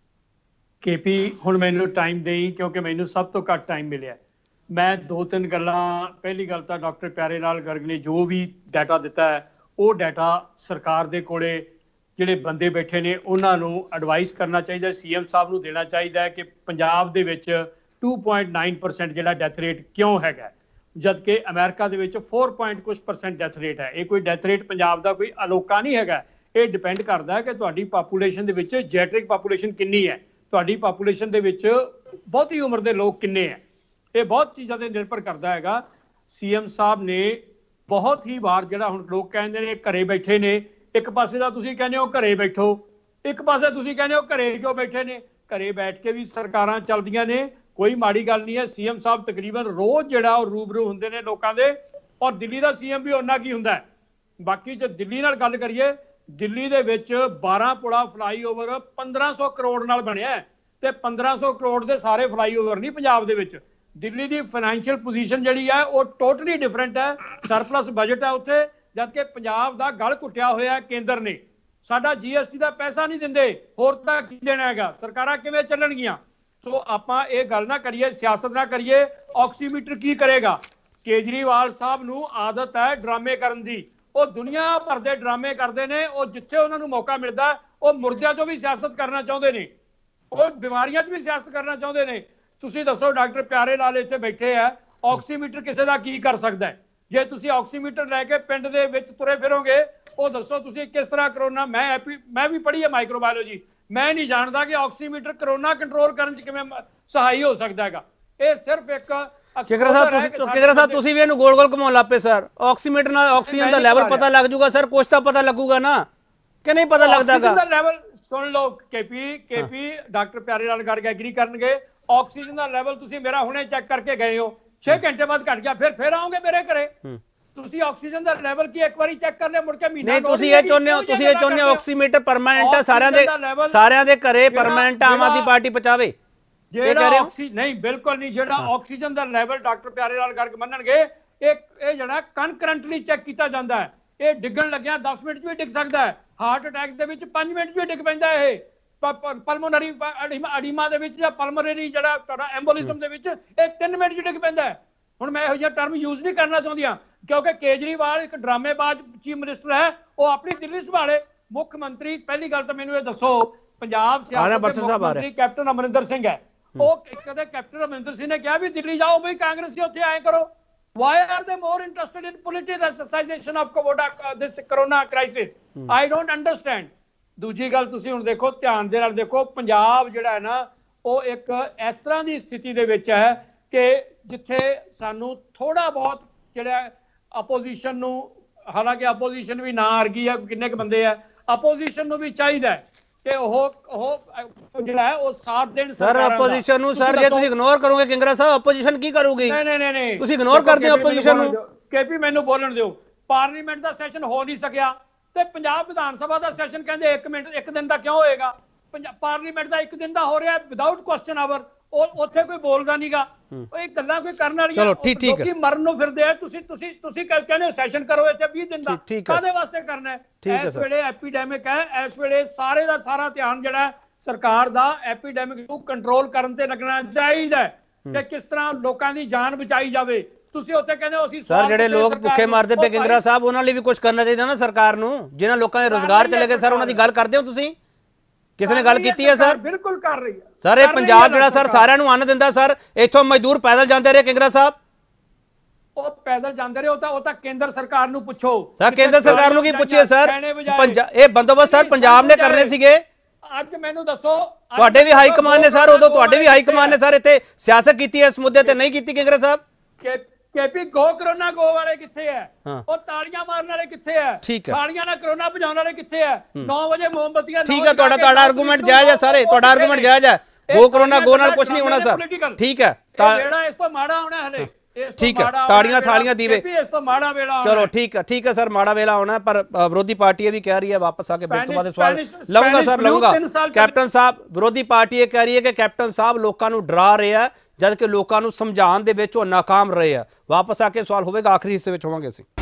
ਕੇਪੀ ਹੁਣ ਮੈਨੂੰ ਟਾਈਮ ਦੇਈ, ਕਿਉਂਕਿ ਮੈਨੂੰ ਸਭ ਤੋਂ ਘੱਟ ਟਾਈਮ ਮਿਲਿਆ। ਮੈਂ ਦੋ ਤਿੰਨ ਗੱਲਾਂ, ਪਹਿਲੀ ਗੱਲ ਤਾਂ ਡਾਕਟਰ ਪਿਆਰੇ ਲਾਲ ਗਰਗ ਨੇ ਜੋ ਵੀ ਡਾਟਾ ਦਿੱਤਾ ਹੈ ਉਹ ਡਾਟਾ ਸਰਕਾਰ ਦੇ ਕੋਲੇ ਜਿਹੜੇ ਬੰਦੇ ਬੈਠੇ ਨੇ ਉਹਨਾਂ ਨੂੰ ਐਡਵਾਈਸ ਕਰਨਾ ਚਾਹੀਦਾ, ਸੀਐਮ ਸਾਹਿਬ ਨੂੰ ਦੇਣਾ ਚਾਹੀਦਾ ਹੈ ਕਿ ਪੰਜਾਬ ਦੇ ਵਿੱਚ ਟੂ ਪੁਆਇੰਟ ਨਾਈਨ ਪਰਸੈਂਟ ਜਿਹੜਾ ਡੈਥ ਰੇਟ ਕਿਉਂ ਹੈਗਾ, ਜਦ ਕਿ ਅਮਰੀਕਾ ਦੇ ਵਿੱਚ ਫੋਰ ਪੁਆਇੰਟ ਕੁਛ ਪਰਸੈਂਟ ਡੈਥ ਰੇਟ ਹੈ। ਇਹ ਕੋਈ ਡੈਥ ਰੇਟ ਪੰਜਾਬ ਦਾ ਕੋਈ ਅਲੋਕਾ ਨਹੀਂ ਹੈਗਾ, ਇਹ ਡਿਪੈਂਡ ਕਰਦਾ ਹੈ ਕਿ ਤੁਹਾਡੀ ਪਾਪੂਲੇਸ਼ਨ ਦੇ ਵਿੱਚ ਜੈਟਰਿਕ ਪਾਪੂਲੇਸ਼ਨ ਕਿੰਨੀ ਹੈ, ਤੁਹਾਡੀ ਪਾਪੂਲੇਸ਼ਨ ਦੇ ਵਿੱਚ ਬਹੁਤੀ ਉਮਰ ਦੇ ਲੋਕ ਕਿੰਨੇ ਹੈ, ਇਹ ਬਹੁਤ ਚੀਜ਼ਾਂ ਤੇ ਨਿਰਭਰ ਕਰਦਾ ਹੈਗਾ। ਸੀਐਮ ਸਾਹਿਬ ਨੇ ਬਹੁਤ ਹੀ ਵਾਰ ਜਿਹੜਾ ਹੁਣ ਲੋਕ ਕਹਿੰਦੇ ਨੇ ਘਰੇ ਬੈਠੇ ਨੇ, ਇੱਕ ਪਾਸੇ ਦਾ ਤੁਸੀਂ ਕਹਿੰਦੇ ਹੋ ਘਰੇ ਬੈਠੋ, ਇੱਕ ਪਾਸੇ ਤੁਸੀਂ ਕਹਿੰਦੇ ਹੋ ਘਰੇ ਕਿਉਂ ਬੈਠੇ ਨੇ। ਘਰੇ ਬੈਠ ਕੇ ਵੀ ਸਰਕਾਰਾਂ ਚੱਲਦੀਆਂ ਨੇ, ਕੋਈ ਮਾੜੀ ਗੱਲ ਨਹੀਂ ਹੈ। ਸੀਐਮ ਸਾਹਿਬ ਤਕਰੀਬਨ ਰੋਜ਼ ਜਿਹੜਾ ਉਹ ਰੂਬਰੂ ਹੁੰਦੇ ਨੇ ਲੋਕਾਂ ਦੇ, ਔਰ ਦਿੱਲੀ ਦਾ ਸੀਐਮ ਵੀ ਉਹਨਾਂ ਕੀ ਹੁੰਦਾ ਹੈ। ਬਾਕੀ ਜੇ ਦਿੱਲੀ ਨਾਲ ਗੱਲ ਕਰੀਏ, ਦਿੱਲੀ ਦੇ ਵਿੱਚ ਬਾਰਾਂ ਪੁਲਾ ਫਲਾਈਓਵਰ ਪੰਦਰਾਂ ਸੌ ਕਰੋੜ ਨਾਲ ਬਣਿਆ ਤੇ ਪੰਦਰਾਂ ਸੌ ਕਰੋੜ ਦੇ ਸਾਰੇ ਫਲਾਈਓਵਰ ਨਹੀਂ ਪੰਜਾਬ ਦੇ ਵਿੱਚ। ਦਿੱਲੀ ਦੀ ਫਾਈਨੈਂਸ਼ੀਅਲ ਪੋਜੀਸ਼ਨ ਜਿਹੜੀ ਹੈ ਉਹ ਟੋਟਲੀ ਡਿਫਰੈਂਟ ਹੈ, ਸਰਪਲਸ ਬਜਟ ਹੈ ਉੱਥੇ, ਜਦਕਿ ਪੰਜਾਬ ਦਾ ਗਲ ਘੁੱਟਿਆ ਹੋਇਆ ਕੇਂਦਰ ਨੇ। ਸਾਡਾ ਜੀਐਸਟੀ ਦਾ ਪੈਸਾ ਨਹੀਂ ਦਿੰਦੇ, ਹੋਰ ਤਾਂ ਕੀ ਦੇਣਾ ਹੈਗਾ, ਸਰਕਾਰਾਂ ਕਿਵੇਂ ਚੱਲਣਗੀਆਂ। ਸੋ ਆਪਾਂ ਇਹ ਗੱਲ ਨਾ ਕਰੀਏ, ਸਿਆਸਤ ਨਾ ਕਰੀਏ। ਆਕਸੀਮੀਟਰ ਕੀ ਕਰੇਗਾ? ਕੇਜਰੀਵਾਲ ਸਾਹਿਬ ਨੂੰ ਆਦਤ ਹੈ ਡਰਾਮੇ ਕਰਨ ਦੀ, ਉਹ ਦੁਨੀਆ ਭਰ ਦੇ ਡਰਾਮੇ ਕਰਦੇ ਨੇ। ਉਹ ਜਿੱਥੇ ਉਹਨਾਂ ਨੂੰ ਮੌਕਾ ਮਿਲਦਾ ਉਹ ਮੁਰਦਿਆਂ 'ਚੋਂ ਵੀ ਸਿਆਸਤ ਕਰਨਾ ਚਾਹੁੰਦੇ ਨੇ, ਉਹ ਬਿਮਾਰੀਆਂ 'ਚ ਵੀ ਸਿਆਸਤ ਕਰਨਾ ਚਾਹੁੰਦੇ ਨੇ। ਤੁਸੀਂ ਦੱਸੋ, ਡਾਕਟਰ ਪਿਆਰੇ ਲਾਲ ਇੱਥੇ ਬੈਠੇ ਆ, ਆਕਸੀਮੀਟਰ ਕਿਸੇ ਦਾ ਕੀ ਕਰ ਸਕਦਾ ਹੈ? ਜੇ ਤੁਸੀਂ ਆਕਸੀਮੀਟਰ ਲੈ ਕੇ ਪਿੰਡ ਦੇ ਵਿੱਚ ਤੁਰੇ ਫਿਰੋਗੇ, ਉਹ ਦੱਸੋ ਤੁਸੀਂ ਕਿਸ ਤਰ੍ਹਾਂ ਕਰੋਨਾ, ਮੈਂ ਮੈਂ ਵੀ ਪੜ੍ਹੀ ਹੈ ਮਾਈਕਰੋਬਾਇਓਲੋਜੀ, ਮੈਂ ਨਹੀਂ ਜਾਣਦਾ ਕਿ ਆਕਸੀਮੀਟਰ ਕਰੋਨਾ ਕੰਟਰੋਲ ਕਰਨ 'ਚ ਕਿਵੇਂ ਸਹਾਈ ਹੋ ਸਕਦਾ ਹੈਗਾ। ਇਹ ਸਿਰਫ ਇੱਕ ਕਿਗਰਾ ਸਾਹਿਬ ਤੁਸੀਂ ਕਿਗਰਾ ਸਾਹਿਬ ਤੁਸੀਂ ਵੀ ਇਹਨੂੰ ਗੋਲ ਗੋਲ ਘੁਮਾਉਣ ਲੱਪੇ ਸਰ। ਆਕਸੀਮੀਟਰ ਨਾਲ ਆਕਸੀਜਨ ਦਾ ਲੈਵਲ ਪਤਾ ਲੱਗ ਜਾਊਗਾ ਸਰ, ਕੁਛ ਤਾਂ ਪਤਾ ਲੱਗੂਗਾ ਨਾ ਕਿ ਨਹੀਂ ਪਤਾ ਲੱਗਦਾਗਾ। ਆਕਸੀਜਨ ਦਾ ਲੈਵਲ ਸੁਣ ਲਓ KP K P doctor Pyare Lal Garg agree ਕਰਨਗੇ। ਆਕਸੀਜਨ ਦਾ ਲੈਵਲ ਤੁਸੀਂ ਮੇਰਾ ਹੁਣੇ ਚੈੱਕ ਕਰਕੇ ਗਏ ਹੋ, ਛੇ ਘੰਟੇ ਬਾਅਦ ਘਟ ਗਿਆ, ਫਿਰ ਫਿਰ ਆਓਗੇ ਮੇਰੇ ਘਰੇ। ਤੁਸੀਂ ਆਕਸੀਜਨ ਦਾ ਲੈਵਲ ਕੀ ਇੱਕ ਵਾਰੀ ਚੈੱਕ ਕਰ ਲਿਆ, ਮੁੜ ਕੇ ਮਹੀਨਾ ਨਹੀਂ ਤੁਸੀਂ ਇਹ ਚਾਹੁੰਦੇ ਹੋ, ਤੁਸੀਂ ਇਹ ਚਾਹੁੰਦੇ ਹੋ ਆਕਸੀਮੀਟਰ ਪਰਮਾਨੈਂਟ ਹੈ ਸਾਰਿਆਂ ਦੇ ਸਾਰਿਆਂ ਦੇ ਘਰੇ ਪਰਮਾਨੈਂਟ ਆਮ ਆਦਮੀ ਪਾਰਟੀ ਪਹੁੰਚਾਵੇ, ਜਿਹੜਾ ਆਕਸੀਜਨ ਨਹੀਂ, ਬਿਲਕੁਲ ਨਹੀਂ। ਜਿਹੜਾ ਆਕਸੀਜਨ ਦਾ ਲੈਵਲ ਡਾਕਟਰ ਪਿਆਰੇ ਲਾਲ ਗਰਗ ਮੰਨਣਗੇ, ਇਹ ਇਹ ਜਿਹੜਾ ਕਨਕਰੈਂਟਲੀ ਚੈੱਕ ਕੀਤਾ ਜਾਂਦਾ ਹੈ। ਇਹ ਡਿੱਗਣ ਲੱਗਿਆ ਦਸ ਮਿੰਟ 'ਚ ਵੀ ਡਿੱਗ ਸਕਦਾ ਹੈ, ਹਾਰਟ ਅਟੈਕ ਦੇ ਵਿੱਚ ਪੰਜ ਮਿੰਟ 'ਚ ਵੀ ਡਿੱਗ ਪੈਂਦਾ ਇਹ, ਪਲਮੋਨਰੀ ਅਡੀਮਾ ਦੇ ਵਿੱਚ ਜਾਂ ਪਲਮੋਨਰੀ ਜਿਹੜਾ ਤੁਹਾਡਾ ਐਂਬੋਲਿਜ਼ਮ ਦੇ ਵਿੱਚ ਇਹ ਤਿੰਨ ਮਿੰਟ 'ਚ ਡਿੱਗ ਪੈਂਦਾ ਹੈ। ਹੁਣ ਮੈਂ ਇਹੋ ਜਿਹਾ ਟਰਮ ਯੂਜ਼ ਨਹੀਂ ਕਰਨਾ ਚਾਹੁੰਦੀ ਹਾਂ, ਕਿਉਂਕਿ ਕੇਜਰੀਵਾਲ ਇੱਕ ਡਰਾਮੇਬਾਜ਼ ਚੀਫ ਮਿਨਿਸਟਰ ਹੈ, ਉਹ ਆਪਣੀ ਦਿੱਲੀ ਸੰਭਾਲੇ। ਮੁੱਖ ਮੰਤਰੀ, ਪਹਿਲੀ ਗੱਲ ਤਾਂ ਮੈਨੂੰ ਇਹ ਦੱਸੋ, ਪੰਜਾਬ ਸਿਆਸਤ ਦੇ ਮੁੱਖ ਮੰਤਰੀ ਕੈਪਟਨ ਅਮਰਿੰਦਰ ਸਿੰਘ ਹੈ। ਉਹ ਕਦੇ ਕੈਪਟਨ ਅਮਰਿੰਦਰ ਸਿੰਘ ਨੇ ਕਿਹਾ ਵੀ ਦਿੱਲੀ ਜਾਓ ਬਈ ਕਾਂਗਰਸੀ ਉੱਥੇ ਆਏ ਕਰੋ? Why are they more interested in politicization of this corona crisis? I don't understand. ਦੂਜੀ ਗੱਲ ਤੁਸੀਂ ਹੁਣ ਦੇਖੋ, ਧਿਆਨ ਦੇ ਨਾਲ ਦੇਖੋ, ਪੰਜਾਬ ਜਿਹੜਾ ਹੈ ਨਾ ਉਹ ਇੱਕ ਇਸ ਤਰ੍ਹਾਂ ਦੀ ਸਥਿਤੀ ਦੇ ਵਿੱਚ ਹੈ ਕਿ ਜਿੱਥੇ ਸਾਨੂੰ ਥੋੜਾ ਬਹੁਤ ਜਿਹੜਾ ਆਪੋਜੀਸ਼ਨ ਨੂੰ, ਹਾਲਾਂਕਿ ਆਪੋਜੀਸ਼ਨ ਵੀ ਨਾ ਆ ਗਈ ਹੈ, ਕਿੰਨੇ ਕੁ ਬੰਦੇ ਆ, ਆਪੋਜੀਸ਼ਨ ਨੂੰ ਵੀ ਚਾਹੀਦਾ ਕਿ ਉਹ ਉਹ ਜਿਹੜਾ ਹੈ ਉਹ ਸਾਥ ਦੇਣ ਸਰ ਆਪੋਜੀਸ਼ਨ ਨੂੰ। ਸਰ ਜੇ ਤੁਸੀਂ ਇਗਨੋਰ ਕਰੋਗੇ ਕਿੰਗਰਾ ਸਾਹਿਬ, ਆਪੋਜੀਸ਼ਨ ਕੀ ਕਰੂਗੀ? ਨਹੀਂ ਨਹੀਂ ਨਹੀਂ ਤੁਸੀਂ ਇਗਨੋਰ ਕਰਦੇ ਹੋ ਆਪੋਜੀਸ਼ਨ ਨੂੰ। ਕੇਪੀ ਮੈਨੂੰ ਬੋਲਣ ਦਿਓ। ਪਾਰਲੀਮੈਂਟ ਦਾ ਸੈਸ਼ਨ ਹੋ ਨਹੀਂ ਸਕਿਆ ਤੇ ਪੰਜਾਬ ਵਿਧਾਨ ਸਭਾ ਦਾ ਸੈਸ਼ਨ ਕਹਿੰਦੇ ਇੱਕ ਮਿੰਟ ਇੱਕ ਦਿਨ ਦਾ ਕਿਉਂ ਹੋਏਗਾ? ਪਾਰਲੀਮੈਂਟ ਦਾ ਇੱਕ ਦਿਨ ਦਾ ਹੋ ਰਿਹਾ ਵਿਦਆਊਟ ਕੁਐਸਚਨ ਆਵਰ, ਉਹ ਉੱਥੇ ਕੋਈ ਬੋਲਦਾ ਨਹੀਂਗਾ। ਉਹ ਇਹ ਗੱਲਾਂ ਕੋਈ ਕਰਨ ਵਾਲੀਆਂ, ਲੋਕੀ ਮਰਨ ਨੂੰ ਫਿਰਦੇ ਆ। ਤੁਸੀਂ ਤੁਸੀਂ ਤੁਸੀਂ ਕਹਿੰਦੇ ਸੈਸ਼ਨ ਕਰੋ ਇੱਥੇ ਵੀਹ ਦਿਨ ਦਾ, ਕਾਹਦੇ ਵਾਸਤੇ ਕਰਨਾ ਹੈ? ਇਸ ਵੇਲੇ ਐਪੀਡੈਮਿਕ ਹੈ, ਇਸ ਵੇਲੇ ਸਾਰੇ ਦਾ ਸਾਰਾ ਧਿਆਨ ਜਿਹੜਾ ਸਰਕਾਰ ਦਾ ਐਪੀਡੈਮਿਕ ਨੂੰ ਕੰਟਰੋਲ ਕਰਨ ਤੇ ਲੱਗਣਾ ਚਾਹੀਦਾ ਕਿ ਕਿਸ ਤਰ੍ਹਾਂ ਲੋਕਾਂ ਦੀ ਜਾਨ ਬਚਾਈ ਜਾਵੇ। ਤੁਸੀਂ ਉੱਥੇ ਕਹਿੰਦੇ ਹੋ ਅਸੀਂ ਸਰ ਜਿਹੜੇ ਲੋਕ ਭੁੱਖੇ ਮਰਦੇ ਪਏ ਕਿੰਗਰਾ ਸਾਹਿਬ, ਉਹਨਾਂ ਲਈ ਵੀ ਕੁਝ ਕਰਨਾ ਚਾਹੀਦਾ ਨਾ ਸਰਕਾਰ ਨੂੰ। ਜਿਹਨਾਂ ਲੋਕਾਂ ਦੇ ਰੋਜ਼ਗਾਰ ਚਲੇ ਗਏ ਸਰ, ਉਹਨਾਂ ਦੀ ਗੱਲ ਕਰਦੇ ਹੋ ਤੁਸੀਂ? ਕਿਸੇ ਨੇ ਗੱਲ ਕੀਤੀ ਹੈ ਸਰ? ਬਿਲਕੁਲ ਕਰ ਰਹੀ ਹੈ ਸਰ। ਇਹ ਪੰਜਾਬ ਜਿਹੜਾ ਸਰ ਸਾਰਿਆਂ ਨੂੰ ਅੰਨ ਦਿੰਦਾ ਸਰ, ਇੱਥੋਂ ਮਜ਼ਦੂਰ ਪੈਦਲ ਜਾਂਦੇ ਰਹੇ ਕਿੰਗਰਾ ਸਾਹਿਬ। ਉਹ ਪੈਦਲ ਜਾਂਦੇ ਰਹੇ, ਉਹ ਤਾਂ ਉਹ ਤਾਂ ਕੇਂਦਰ ਸਰਕਾਰ ਨੂੰ ਪੁੱਛੋ ਸਰ। ਕੇਂਦਰ ਸਰਕਾਰ ਨੂੰ ਕੀ ਪੁੱਛੀਏ ਸਰ? ਇਹ ਬੰਦੋਬਸਤ ਸਰ ਪੰਜਾਬ ਨੇ ਕਰਨੇ ਸੀਗੇ। ਅੱਜ ਮੈਨੂੰ ਦੱਸੋ, ਤੁਹਾਡੇ ਵੀ ਹਾਈ ਕਮਾਨ ਨੇ ਸਰ, ਉਦੋਂ ਤੁਹਾਡੇ ਵੀ ਹਾਈ ਕਮਾਨ ਨੇ ਸਰ ਇੱਥੇ ਸਿਆਸਤ ਕੀਤੀ ਹੈ ਇਸ ਮੁੱਦੇ ਤੇ, ਨਹੀਂ ਕੀਤੀ ਕਿੰਗਰਾ ਸਾਹਿਬ? ਕੇਪੀ ਗੋ ਕਰੋਨਾ ਗੋ ਵਾਲੇ ਕਿੱਥੇ ਹੈ? ਉਹ ਤਾਲੀਆਂ ਮਾਰਨ ਵਾਲੇ ਕਿੱਥੇ ਹੈ? ਤਾਲੀਆਂ ਨਾਲ ਕਰੋਨਾ ਭਜਾਉਣ ਵਾਲੇ ਕਿੱਥੇ ਹੈ? ਨੌ ਵਜੇ ਮੋਮਬੱਤੀਆਂ। ਠੀਕ ਹੈ, ਤੁਹਾਡਾ ਤੁਹਾਡਾ ਆਰਗੂਮੈਂਟ ਜਾਇਜ਼ ਹੈ ਸਾਰੇ, ਤੁਹਾਡਾ ਆਰਗੂਮੈਂਟ ਜਾਇਜ਼ ਹੈ। ਗੋ ਕਰੋਨਾ ਗੋ ਨਾਲ ਕੁਝ ਨਹੀਂ ਹੋਣਾ ਸਰ, ਠੀਕ ਹੈ। ਜਿਹੜਾ ਇਸ ਤੋਂ ਮਾੜਾ ਹੋਣਾ ਹਲੇ, ਠੀਕ ਹੈ, ਤਾੜੀਆਂ ਥਾਲੀਆਂ ਦੀਵੇ, ਇਸ ਤੋਂ ਮਾੜਾ ਵੇਲਾ। ਚਲੋ ਠੀਕ ਹੈ, ਠੀਕ ਹੈ ਸਰ, ਮਾੜਾ ਵੇਲਾ ਹੋਣਾ। ਪਰ ਵਿਰੋਧੀ ਪਾਰਟੀ ਇਹ ਵੀ ਕਹਿ ਰਹੀ ਹੈ, ਵਾਪਸ ਆ ਕੇ ਬਿਲ ਤੋਂ ਬਾਅਦ ਸਵਾਲ ਲਊਂਗਾ ਸਰ, ਲਊਂਗਾ। ਕੈਪਟਨ ਸਾਹਿਬ, ਵਿਰੋਧੀ ਪਾਰਟੀ ਇਹ ਕਹਿ ਰਹੀ ਹੈ ਕਿ ਕੈਪਟਨ ਸਾਹਿਬ ਲੋਕਾਂ ਨੂੰ ਡਰਾ ਰਿਹਾ जबकि लोगों को समझाने दे विच वो नाकाम रहे हैं। वापस आके सवाल होगा, आखिरी हिस्से में होवांगे असीं।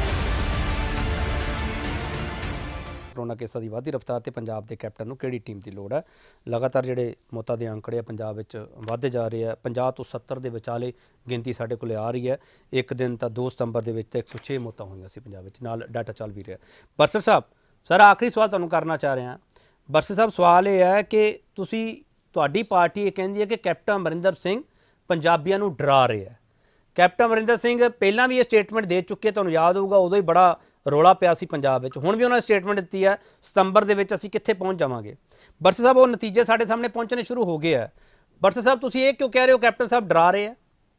कोरोना केसां दी वधदी रफ्तार ते पंजाब के कैप्टन नूं किहड़ी टीम की लोड़ है? लगातार जिहड़े मौतां दे आंकड़े आ पंजाब विच वधदे जा रहे हैं। पचास तो सत्तर के विचाले गिनती साडे कोले आ रही है। एक दिन तो दो सितंबर के विच एक सौ छे मौतां होईयां सी पंजाब विच, नाल डाटा चल भी रहा। बरसर साहब, सर आखिरी सवाल तुहानूं करना चाह रहे हैं। बरसर साहब, सवाल यह है कि तुसीं तुहाडी पार्टी ये कहंदी है कि कैप्टन अमरिंदर सिंह पंजाबियों नूं डरा रहे हैं। कैप्टन अमरिंदर सिंह पहलां भी ये स्टेटमेंट दे चुके, तुहानूं याद होगा उदों ही बड़ा रौला पिया सी पंजाब विच। हुण भी उन्होंने स्टेटमेंट दी है सितंबर दे विच असीं कित्थे पहुंच जावांगे। बरसर साहब, वो नतीजे साडे सामने पहुंचने शुरू हो गए हैं। बरसर साहब, तुसीं ये क्यों कह रहे हो कैप्टन साहब डरा रहे हैं?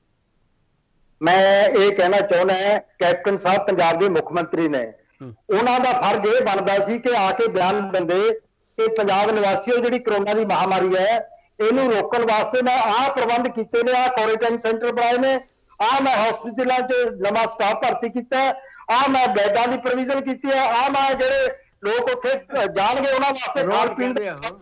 मैं ये कहना चाहना है, कैप्टन साहब पंजाब के मुख मंत्री ने, उन्हों का फर्ज ये बनता सी कि आके बयान देंदे कि पंजाब निवासियों जिहड़ी कोरोना की महामारी है इनू रोकण वास्ते मैं आ प्रबंध किए ने, आ क्वारंटाइन सेंटर बनाए ने, आ मैं हॉस्पिटलों च नवा स्टाफ भर्ती किया, आ मैं बैडां की प्रोविजन की है, आ मैं जिहड़े लोग उत्थे जाणगे उन्हां वास्ते खाण पीण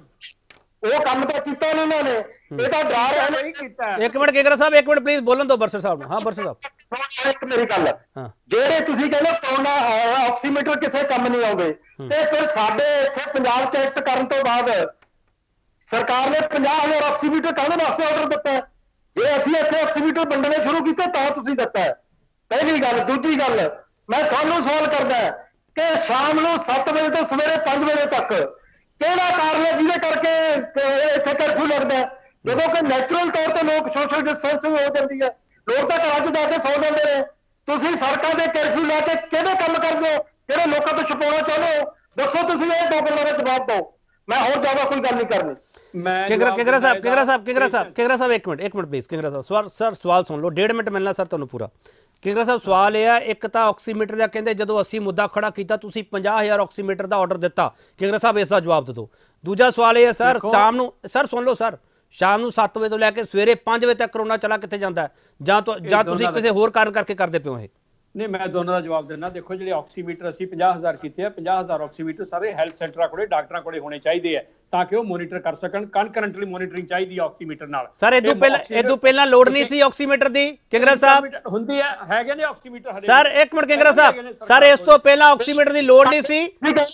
वो काम तो किया नहीं उन्होंने। ये तो डरा रहे नहीं किया। एक मिनट केगरा साहब, एक मिनट प्लीज बोलन दो बरसर साहब। हाँ बरसर साहब, एक मेरी गल, ਜਿਹੜੇ ਤੁਸੀਂ ਕਹਿੰਦੇ ਕੋरोना ਆਕਸੀਮੀਟਰ ਕਿਸੇ ਕੰਮ ਨਹੀਂ ਆਉਂਦੇ, ਤੇ ਫਿਰ ਸਾਡੇ ਇੱਥੇ ਪੰਜਾਬ ਚ ਐਕਟ ਕਰਨ ਤੋਂ ਬਾਅਦ ਸਰਕਾਰ ਨੇ ਪੰਜਾਹ ਹਜ਼ਾਰ ਆਕਸੀਮੀਟਰ ਕਾਹਦੇ ਵਾਸਤੇ ਆਰਡਰ ਦਿੱਤਾ ਹੈ? ਜੇ ਅਸੀਂ ਇੱਥੇ ਆਕਸੀਮੀਟਰ ਵੰਡਣੇ ਸ਼ੁਰੂ ਕੀਤੇ ਤਾਂ ਤੁਸੀਂ ਦਿੱਤਾ ਹੈ। ਪਹਿਲੀ ਗੱਲ। ਦੂਜੀ ਗੱਲ, ਮੈਂ ਤੁਹਾਨੂੰ ਸਵਾਲ ਕਰਦਾ ਕਿ ਸ਼ਾਮ ਨੂੰ ਸੱਤ ਵਜੇ ਤੋਂ ਸਵੇਰੇ ਪੰਜ ਵਜੇ ਤੱਕ ਕਿਹੜਾ ਕਾਰਨ ਹੈ ਜਿਹਦੇ ਕਰਕੇ ਇੱਥੇ ਕਰਫਿਊ ਲੱਗਦਾ? ਜਦੋਂ ਕਿ ਨੈਚੁਰਲ ਤੌਰ ਤੇ ਲੋਕ ਸੋਸ਼ਲ ਡਿਸਟੈਂਸਿੰਗ ਹੋ ਜਾਂਦੀ ਹੈ, ਲੋਕ ਤਾਂ ਘਰਾਂ 'ਚ ਜਾ ਕੇ ਸੌ ਜਾਂਦੇ ਨੇ। ਤੁਸੀਂ ਸੜਕਾਂ ਤੇ ਕਰਫਿਊ ਲਾ ਕੇ ਕਿਹੜੇ ਕੰਮ ਕਰਦੇ ਹੋ? ਕਿਹੜੇ ਲੋਕਾਂ ਤੋਂ ਛੁਪਾਉਣਾ ਚਾਹੁੰਦੇ ਹੋ? ਦੱਸੋ, ਤੁਸੀਂ ਇਹ ਦੋ ਗੱਲਾਂ ਦਾ ਜਵਾਬ ਦਿਓ। ਮੈਂ ਹੋਰ ਜ਼ਿਆਦਾ ਕੋਈ ਗੱਲ ਨਹੀਂ ਕਰਨੀ। केगरा केगरा साहब केगरा साहब केगरा साहब केगरा साहब एक मिनट एक मिनट प्लीज केगरा साहब सवाल सर सवाल सुन लो, डेढ़ मिनट मिलना सर तुहानूं पूरा। केगरा साहब, सवाल यह है, एक तो ऑक्सीमीटर का कहते जो असी मुद्दा खड़ा किया तुसीं पचास हज़ार ऑक्सीमीटर का ऑर्डर दिता, केगरा साहब इसका जवाब दो। दूजा सवाल यह है सर, शाम नूं सर सुन लो सर, शाम नूं सत्त बजे तो लैके सवेरे पाँच बजे तक करोना चला कित्थे जांदा है जां तो जां तुसीं किसी होर कारण करके करदे पिओ? ये नहीं, मैं दोनों का जवाब देना। देखो, जो ऑक्सीमीटर असी पचास हज़ार किए हैं, पचास हज़ार ऑक्सीमीटर सारे हैल्थ सेंटरां कोले डॉक्टरां कोले होने चाहिए है ताकि वो मॉनिटर कर सकन। कनकरेंटली मॉनिटरिंग चाहिए ऑक्सीमीटर नाल। सर इदों पहला इदों पहला लोड नहीं सी ऑक्सीमीटर दी केगरा साहब? हुंदी है, हैगे ने ऑक्सीमीटर हरे। सर एक मिनट केगरा साहब, सर इस तो पहला ऑक्सीमीटर दी लोड नहीं सी?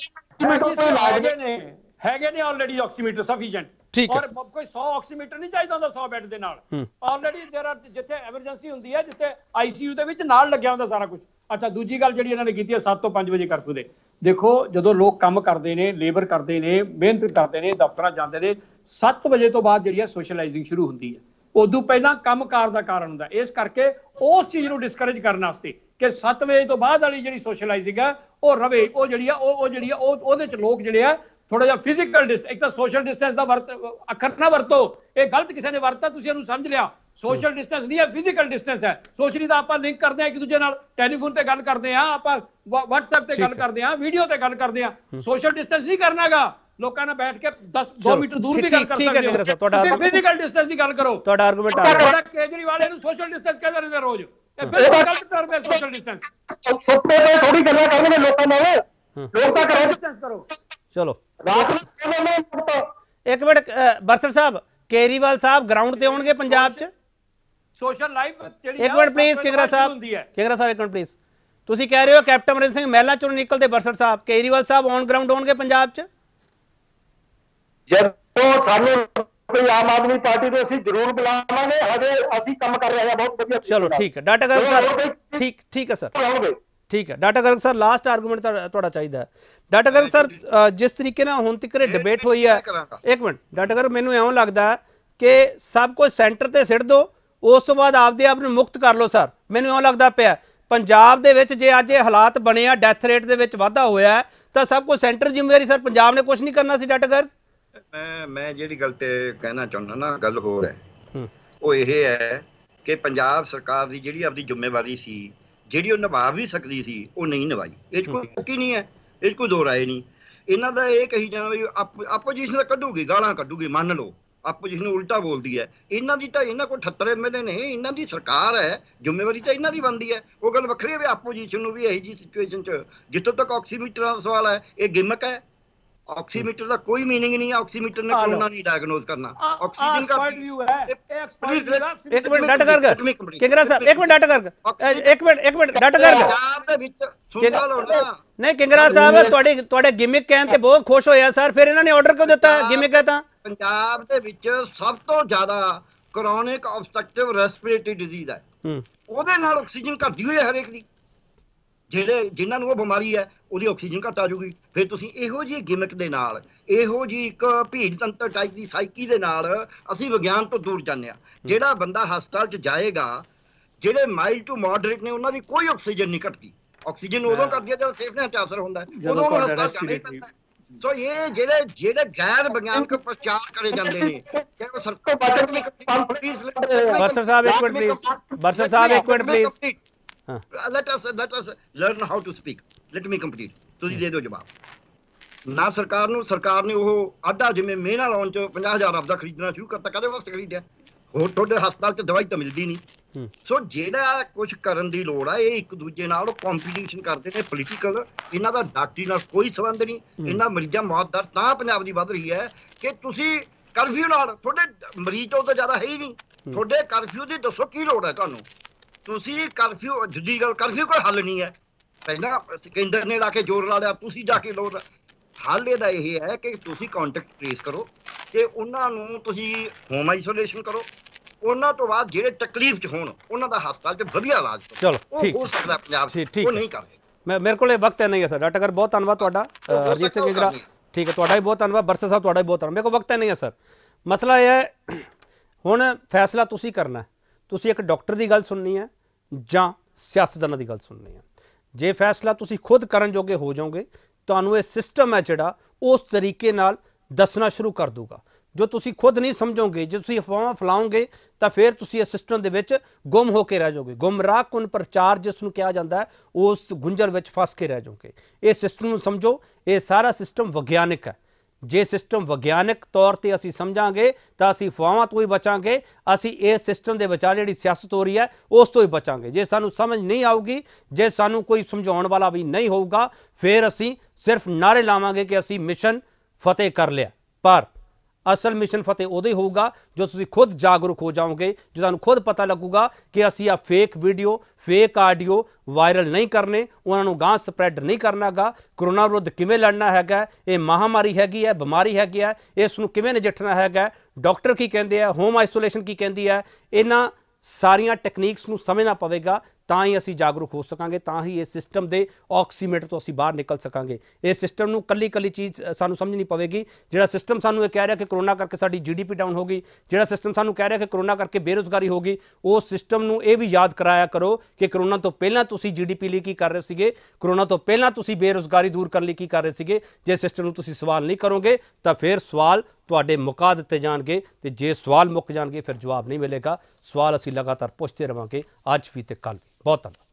हैगे ने हैगे ने ऑलरेडी ऑक्सीमीटर सफिशिएंट। ठीक है, और कोई सौ ऑक्सीमीटर नहीं चाहिए होंदा सौ बेड दे नाल। ऑलरेडी देयर आर जिथे एमरजेंसी हुंदी है, जिथे आईसीयू दे विच नाल लग्या हुंदा सारा कुछ। अच्छा, दूजी गल जिहड़ी इन्हां ने कीती है सात तो पाँच बजे करफ्यू दे। देखो, जदों लोग काम करते हैं, लेबर करते हैं, मेहनत करते हैं, दफ्तर जाते हैं, सत्त बजे तो बाद जिहड़ी सोशलाइजिंग शुरू होती है। उदों पहला कामकार का कारण होंदा। इस करके उस चीज़ को डिस्करेज करने वास्ते कि सत्त बजे तो बाद वाली जिहड़ी सोशलाइजिंग है वो रवे, वो जिहड़ी है वो जिहड़ी है ओहदे च लोग जिहड़े है थोड़ा जिहा फिजिकल डिस्टेंस, एक तो सोशल डिस्टेंस का वर्त अखर ना वरतो, ये गलत किसी ने वरता, तुसीं इहनूं समझ लिया। सोशल डिस्टेंस नहीं है, फिजिकल डिस्टेंस है। सोशली तो आप लिंक करते हैं एक दूजे नाल, टेलीफोन ते गल करते हैं, आप व्हाट्सएप ते गल करते हैं, वीडियो ते गल करते हैं। सोशल डिस्टेंस नहीं करनागा, लोगों ने बैठ के दस दो मीटर दूर भी गल कर सकते हो। फिजिकल डिस्टेंस की गल करो। तुहाडा आर्गूमेंट आ गया। केजरीवाल इहनूं सोशल डिस्टेंस कहंदे रहंदे रोज, ये बिल्कुल गलत करदे सोशल डिस्टेंस। सुत्ते पे थोड़ी गल्लां करनगे लोकां नाल, लोग तां करो डिस्टेंस करो। चलो एक मिनट बरसर साहब, केजरीवाल साहब ग्राउंड ते होणगे पंजाब च? सोशल लाइफ एक मिनट प्लीज केगरा साहब, केगरा साहब एक मिनट प्लीज। तुसीं कह रहे हो कैप्टन अमरिंदर सिंह महलां चों निकलदे, बरसर साहब केजरीवाल साहब ऑन ग्राउंड होणगे पंजाब च? ਜਦੋਂ ਸਾਨੂੰ ਕੋਈ ਆਮ ਆਦਮੀ ਪਾਰਟੀ ਤੋਂ ਅਸੀਂ ਜ਼ਰੂਰ ਬੁਲਾਵਾਂਗੇ। ਹਜੇ ਅਸੀਂ ਕੰਮ ਕਰ ਰਹੇ ਹਾਂ ਬਹੁਤ ਵਧੀਆ। ਚਲੋ ਠੀਕ ਹੈ ਡਾਟਾ ਗਰਗ ਸਰ, ਠੀਕ ਠੀਕ ਹੈ ਸਰ, ठीक है। डाटा गर्ग सर लास्ट आर्गूमेंट थोड़ा चाहिए। डाटा गर्ग सर, जिस तरीके ना हुण तक डिबेट हुई है, एक मिनट डाटा गर्ग, मैनूं इउं लगदा कि सब कुछ सेंटर ते सिट दो, उस तो बाद आपदे आप नूं मुक्त कर लो सर। मैनूं इउं लगदा पिया पंजाब दे विच जे अज ये हालात बने आ, डैथ रेट दे विच वाधा होया तां सब कुछ सेंटर जिम्मेवारी सर, पंजाब ने कुछ नहीं करना सी। डाटा गर्ग, मैं मैं जिहड़ी गल ते कहना चाहुंदा ना, गल होर है, वो इह है कि पंजाब सरकार दी जिहड़ी आपदी जिम्मेवारी सी, ਜਿਹੜੀ ਉਹ ਨਿਭਾ ਵੀ ਸਕਦੀ ਸੀ, ਉਹ ਨਹੀਂ ਨਿਭਾਈ। ਇਹ 'ਚ ਕੋਈ ਕੀ ਨਹੀਂ ਹੈ, ਇਹ 'ਚ ਕੋਈ ਦੋ ਰਾਏ ਨਹੀਂ। ਇਹਨਾਂ ਦਾ ਇਹ ਕਹੀ ਜਾਣਾ ਵੀ ਆਪੋਜੀਸ਼ਨ ਤਾਂ ਕੱਢੂਗੀ, ਗਾਲਾਂ ਕੱਢੂਗੀ, ਮੰਨ ਲਓ ਆਪੋਜੀਸ਼ਨ ਉਲਟਾ ਬੋਲਦੀ ਹੈ। ਇਹਨਾਂ ਦੀ ਤਾਂ ਇਹਨਾਂ ਕੋਲ ਅਠੱਤਰ ਐਮ ਐਲ ਏ ਨੇ, ਇਹਨਾਂ ਦੀ ਸਰਕਾਰ ਹੈ, ਜ਼ਿੰਮੇਵਾਰੀ ਤਾਂ ਇਹਨਾਂ ਦੀ ਬਣਦੀ ਹੈ। ਉਹ ਗੱਲ ਵੱਖਰੀ ਹੈ ਵੀ ਆਪੋਜੀਸ਼ਨ ਨੂੰ ਵੀ ਇਹੋ ਜਿਹੀ ਸਿਚੁਏਸ਼ਨ 'ਚ, ਜਿੱਥੋਂ ਤੱਕ ਆਕਸੀਮੀਟਰਾਂ ਦਾ ਸਵਾਲ ਹੈ, ਇਹ ਗਿਮਕ ਹੈ, ਆਕਸੀਮੀਟਰ ਦਾ ਕੋਈ ਮੀਨਿੰਗ ਨਹੀਂ ਹੈ। ਆਕਸੀਮੀਟਰ ਨੇ ਕੋਰੋਨਾ ਨਹੀਂ ਡਾਇਗਨੋਸ ਕਰਨਾ। ਆਕਸੀਜਨ ਦਾ व्यू है प्लीज एक मिनट डट कर किंगरा साहब, एक मिनट डट कर एक मिनट एक मिनट डट कर ਪੰਜਾਬ ਦੇ ਵਿੱਚ ਸੁਣਦਾ ਲਓ ਨਾ। नहीं किंगरा साहब ਤੁਹਾਡੇ ਤੁਹਾਡੇ ਗਿਮਿਕ ਕਹਿਣ ਤੇ ਬਹੁਤ ਖੁਸ਼ ਹੋਇਆ ਸਰ, ਫਿਰ ਇਹਨਾਂ ਨੇ ਆਰਡਰ ਕਿਉਂ ਦਿੱਤਾ ਗਿਮਿਕ ਹੈ ਤਾਂ? ਪੰਜਾਬ ਦੇ ਵਿੱਚ ਸਭ ਤੋਂ ਜ਼ਿਆਦਾ ਕ੍ਰੋਨਿਕ ਆਬਸਟਰਕਟਿਵ ਰੈਸਪੀਰੇਟਰੀ ਡਿਜ਼ੀਜ਼ ਹੈ, ਉਹਦੇ ਨਾਲ ਆਕਸੀਜਨ ਘਟਦੀ ਹੋਈ ਹੈ ਹਰੇਕ ਦੀ। ਜਿਹੜੇ ਜਿਨ੍ਹਾਂ ਨੂੰ ਉਹ ਬਿਮਾਰੀ ਹੈ ਉਹਦੀ ਆਕਸੀਜਨ ਘਟ ਆ ਜੂਗੀ। ਫਿਰ ਤੁਸੀਂ ਇਹੋ ਜਿਹੀ ਗਿਮਿਕ ਦੇ ਨਾਲ, ਇਹੋ ਜਿਹੀ ਇੱਕ ਭੀੜ ਤੰਤਰ ਟਾਈਪ ਦੀ ਸਾਈਕੀ ਦੇ ਨਾਲ ਅਸੀਂ ਵਿਗਿਆਨ ਤੋਂ ਦੂਰ ਜਾਂਦੇ ਹਾਂ। ਜਿਹੜਾ ਬੰਦਾ ਹਸਪਤਾਲ 'ਚ ਜਾਏਗਾ, ਜਿਹੜੇ ਮਾਈਲਡ ਟੂ ਮਾਡਰੇਟ ਨੇ ਉਹਨਾਂ ਦੀ ਕੋਈ ਆਕਸੀਜਨ ਨਹੀਂ ਘਟਦੀ। ਆਕਸੀਜਨ ਉਦੋਂ ਘਟਦੀ ਹੈ ਜਦੋਂ ਫੇਫੜਿਆਂ 'ਚ ਅਸਰ ਹੁੰਦਾ, ਉਦੋਂ ਉਹਨੂੰ ਹਸਪਤਾਲ ਜਾਣਾ ਹੀ ਪੈਂਦਾ। ਸੋ ਇਹ ਜਿਹੜੇ ਜਿਹੜੇ ਗੈਰ ਵਿਗਿਆਨਕ ਪ੍ਰਚਾਰ ਕਰੇ ਜਾਂਦੇ ਨੇ, ਬਰਸਰ ਸਾਹਿਬ ਇੱਕ ਮਿੰਟ ਪਲੀਜ਼, ਬਰਸਰ ਸਾਹਿਬ ਇੱਕ minute please. let us let us learn how to speak, let me complete। ਤੁਸੀਂ ਦੇ ਦਿਓ ਜਵਾਬ। ਨਾ ਸਰਕਾਰ ਨੂੰ ਸਰਕਾਰ ਨੇ ਉਹ ਆਡਾ ਜਿਵੇਂ ਮਿਹਣਾ ਲਾਉਣ 'ਚ ਪੰਜਾਹ ਹਜ਼ਾਰ ਆਪਦਾ ਖਰੀਦਣਾ ਸ਼ੁਰੂ ਕਰਤਾ, ਕਦੇ ਵਾਸਤੇ ਖਰੀਦਿਆ? ਹੋਰ ਤੁਹਾਡੇ ਹਸਪਤਾਲ 'ਚ ਦਵਾਈ ਤਾਂ ਮਿਲਦੀ ਨਹੀਂ। ਸੋ ਜਿਹੜਾ ਕੁਝ ਕਰਨ ਦੀ ਲੋੜ ਆ, ਇਹ ਇੱਕ ਦੂਜੇ ਨਾਲ ਕੰਪੀਟੀਸ਼ਨ ਕਰਦੇ ਨੇ ਪੋਲੀਟੀਕਲ। ਇਹਨਾਂ ਦਾ ਡਾਕਟਰੀ ਨਾਲ ਕੋਈ ਸੰਬੰਧ ਨਹੀਂ। ਇਹਨਾਂ ਮਰੀਜ਼ਾਂ ਮੌਤ ਦਰ ਤਾਂ ਪੰਜਾਬ ਦੀ ਵੱਧ ਰਹੀ ਹੈ ਕਿ ਤੁਸੀਂ ਕਰਫਿਊ ਨਾਲ, ਤੁਹਾਡੇ ਮਰੀਜ਼ ਤੋਂ ਤਾਂ ਜ਼ਿਆਦਾ ਹੈ ਹੀ ਨਹੀਂ। ਤੁਹਾਡੇ ਕਰਫਿਊ ਦੀ ਦੱਸੋ ਕੀ ਲੋੜ ਹੈ ਤੁਹਾਨੂੰ? ਤੁਸੀਂ ਕਰਫਿਊ, ਦੂਜੀ ਗੱਲ, ਕਰਫਿਊ ਕੋਈ ਹੱਲ ਨਹੀਂ ਹੈ। ਪਹਿਲਾਂ ਕੇਂਦਰ ਨੇ ਲਾ ਕੇ ਜ਼ੋਰ ਲਾ ਲਿਆ, ਤੁਸੀਂ ਜਾ ਕੇ ਲੋੜ। ਹੱਲ ਇਹਦਾ ਇਹ ਹੈ ਕਿ ਤੁਸੀਂ ਕੰਟੈਕਟ ਟ੍ਰੇਸ ਕਰੋ ਤੇ ਉਹਨਾਂ ਨੂੰ ਤੁਸੀਂ ਹੋਮ ਆਈਸੋਲੇਸ਼ਨ ਕਰੋ। ਉਹਨਾਂ ਤੋਂ ਬਾਅਦ ਜਿਹੜੇ ਤਕਲੀਫ 'ਚ ਹੋਣ ਉਹਨਾਂ ਦਾ ਹਸਪਤਾਲ 'ਚ ਵਧੀਆ ਇਲਾਜ ਕਰੋ। ਚਲੋ ਠੀਕ ਹੋ ਸਕਦਾ ਪੰਜਾਬ 'ਚ, ਉਹ ਨਹੀਂ ਕਰ ਰਹੇ। ਮੈਂ ਮੇਰੇ ਕੋਲ ਇਹ ਵਕਤ ਨਹੀਂ ਹੈ ਸਰ। ਡਾਕਟਰ ਕਰ ਬਹੁਤ ਧੰਨਵਾਦ ਤੁਹਾਡਾ। ਹਰਜੀਤ ਸਿੰਘ ਗਿੰਗਰਾ ਠੀਕ ਹੈ, ਤੁਹਾਡਾ ਵੀ ਬਹੁਤ ਧੰਨਵਾਦ। ਬਰਸਰ ਸਾਹਿਬ ਤੁਹਾਡਾ ਵੀ ਬਹੁਤ ਧੰਨਵਾਦ। ਮੇਰੇ ਕੋਲ ਵਕਤ ਨਹੀਂ ਹੈ ਸਰ। ਮਸਲਾ ਇਹ ਹੈ ਹੁਣ ਫੈਸਲਾ ਤੁਸੀਂ ਕਰਨਾ ਹੈ। ਤੁਸੀਂ ਇੱਕ ਡਾਕਟਰ ਦੀ ਗੱਲ ਸੁਣਨੀ ਹੈ ਜਾਂ ਸਿਆਸਤਦਾਨਾਂ ਦੀ ਗੱਲ ਸੁਣਨੀ ਹੈ। ਜੇ ਫੈਸਲਾ ਤੁਸੀਂ ਖੁਦ ਕਰਨ ਜੋਗੇ ਹੋ ਜਾਓਗੇ, ਤੁਹਾਨੂੰ ਇਹ ਸਿਸਟਮ ਹੈ ਜਿਹੜਾ ਉਸ ਤਰੀਕੇ ਨਾਲ ਦੱਸਣਾ ਸ਼ੁਰੂ ਕਰ ਦੂਗਾ। ਜੋ ਤੁਸੀਂ ਖੁਦ ਨਹੀਂ ਸਮਝੋਗੇ, ਜੇ ਤੁਸੀਂ ਅਫਵਾਹਾਂ ਫੈਲਾਓਗੇ ਤਾਂ ਫਿਰ ਤੁਸੀਂ ਇਸ ਸਿਸਟਮ ਦੇ ਵਿੱਚ ਗੁੰਮ ਹੋ ਕੇ ਰਹਿ ਜਾਓਗੇ। ਗੁੰਮਰਾਹ ਕੁਨ ਪ੍ਰਚਾਰ ਜਿਸ ਨੂੰ ਕਿਹਾ ਜਾਂਦਾ ਹੈ, ਉਸ ਗੁੰਝਲ ਵਿੱਚ ਫਸ ਕੇ ਰਹਿ ਜਾਓਗੇ। ਇਹ ਸਿਸਟਮ ਨੂੰ ਸਮਝੋ, ਇਹ ਸਾਰਾ ਸਿਸਟਮ ਵਿਗਿਆਨਿਕ ਹੈ। ਜੇ ਸਿਸਟਮ ਵਿਗਿਆਨਿਕ ਤੌਰ ਤੇ ਅਸੀਂ ਸਮਝਾਂਗੇ ਤਾਂ ਅਸੀਂ ਅਫਵਾਹਾਂ ਤੋਂ ਹੀ ਬਚਾਂਗੇ। ਅਸੀਂ ਇਸ ਸਿਸਟਮ ਦੇ ਵਿਚਾਲੇ ਜਿਹੜੀ ਸਿਆਸਤ ਹੋ ਰਹੀ ਹੈ ਉਸ ਤੋਂ ਹੀ ਬਚਾਂਗੇ। ਜੇ ਸਾਨੂੰ ਸਮਝ ਨਹੀਂ ਆਊਗੀ, ਜੇ ਸਾਨੂੰ ਕੋਈ ਸਮਝਾਉਣ ਵਾਲਾ ਵੀ ਨਹੀਂ ਹੋਊਗਾ, ਫਿਰ ਅਸੀਂ ਸਿਰਫ ਨਾਰੇ ਲਾਵਾਂਗੇ ਕਿ ਅਸੀਂ ਮਿਸ਼ਨ ਫਤਿਹ ਕਰ ਲਿਆ। ਪਰ ਅਸਲ ਮਿਸ਼ਨ ਫਤਿਹ ਉਦੋਂ ਹੀ ਹੋਊਗਾ ਜੋ ਤੁਸੀਂ ਖੁਦ ਜਾਗਰੂਕ ਹੋ ਜਾਓਗੇ, ਜੋ ਤੁਹਾਨੂੰ ਖੁਦ ਪਤਾ ਲੱਗੂਗਾ ਕਿ ਅਸੀਂ ਆ fake video, fake audio viral ਨਹੀਂ ਕਰਨੇ, ਉਹਨਾਂ ਨੂੰ ਗਾਂ ਸਪਰੈਡ ਨਹੀਂ ਕਰਨਾ ਗਾ। ਕਰੋਨਾ ਵਿਰੁੱਧ ਕਿਵੇਂ ਲੜਨਾ ਹੈਗਾ, ਇਹ ਮਹਾਮਾਰੀ ਹੈਗੀ ਹੈ, ਬਿਮਾਰੀ ਹੈਗੀ ਹੈ, ਇਸ ਨੂੰ ਕਿਵੇਂ ਨਜਿੱਠਣਾ ਹੈਗਾ, ਡਾਕਟਰ ਕੀ ਕਹਿੰਦੇ ਆ, ਹੋਮ ਆਈਸੋਲੇਸ਼ਨ ਕੀ ਕਹਿੰਦੀ ਹੈ, ਇਹਨਾਂ ਸਾਰੀਆਂ ਟੈਕਨੀਕਸ ਨੂੰ ਸਮਝਣਾ ਪਵੇਗਾ। ਤਾਂ ਹੀ ਅਸੀਂ ਜਾਗਰੂਕ ਹੋ ਸਕਾਂਗੇ, ਤਾਂ ਹੀ ਇਸ ਸਿਸਟਮ ਦੇ ਆਕਸੀਮੀਟਰ ਤੋਂ ਅਸੀਂ ਬਾਹਰ ਨਿਕਲ ਸਕਾਂਗੇ। ਇਸ ਸਿਸਟਮ ਨੂੰ ਕੱਲੀ ਕੱਲੀ ਚੀਜ਼ ਸਾਨੂੰ ਸਮਝਣੀ ਪਵੇਗੀ। ਜਿਹੜਾ ਸਿਸਟਮ ਸਾਨੂੰ ਇਹ ਕਹਿ ਰਿਹਾ ਕਿ ਕਰੋਨਾ ਕਰਕੇ ਸਾਡੀ ਜੀਡੀਪੀ ਡਾਊਨ ਹੋ ਗਈ, ਜਿਹੜਾ ਸਿਸਟਮ ਸਾਨੂੰ ਕਹਿ ਰਿਹਾ ਕਿ ਕਰੋਨਾ ਕਰਕੇ ਬੇਰੁਜ਼ਗਾਰੀ ਹੋ ਗਈ, ਉਸ ਸਿਸਟਮ ਨੂੰ ਇਹ ਵੀ ਯਾਦ ਕਰਾਇਆ ਕਰੋ ਕਿ ਕਰੋਨਾ ਤੋਂ ਪਹਿਲਾਂ ਤੁਸੀਂ ਜੀਡੀਪੀ ਲਈ ਕੀ ਕਰ ਰਹੇ ਸੀਗੇ, ਕਰੋਨਾ ਤੋਂ ਪਹਿਲਾਂ ਤੁਸੀਂ ਬੇਰੁਜ਼ਗਾਰੀ ਦੂਰ ਕਰਨ ਲਈ ਕੀ ਕਰ ਰਹੇ ਸੀਗੇ। ਜੇ ਸਿਸਟਮ ਨੂੰ ਤੁਸੀਂ ਸਵਾਲ ਨਹੀਂ ਕਰੋਗੇ ਤਾਂ ਫਿਰ ਸਵਾਲ ਤੁਹਾਡੇ ਮੁਕਾ ਦਿੱਤੇ ਜਾਣਗੇ, ਤੇ ਜੇ ਸਵਾਲ ਮੁੱਕ ਜਾਣਗੇ ਫਿਰ ਜਵਾਬ ਨਹੀਂ ਮਿਲੇਗਾ। ਸਵਾਲ ਅਸੀਂ ਲਗਾਤਾਰ ਪੁੱਛਦੇ ਰਹਾਂਗੇ, ਅੱਜ ਵੀ ਤੇ ਕੱਲ੍ਹ ਵੀ। ਬਹੁਤ ਧੰਨਵਾਦ।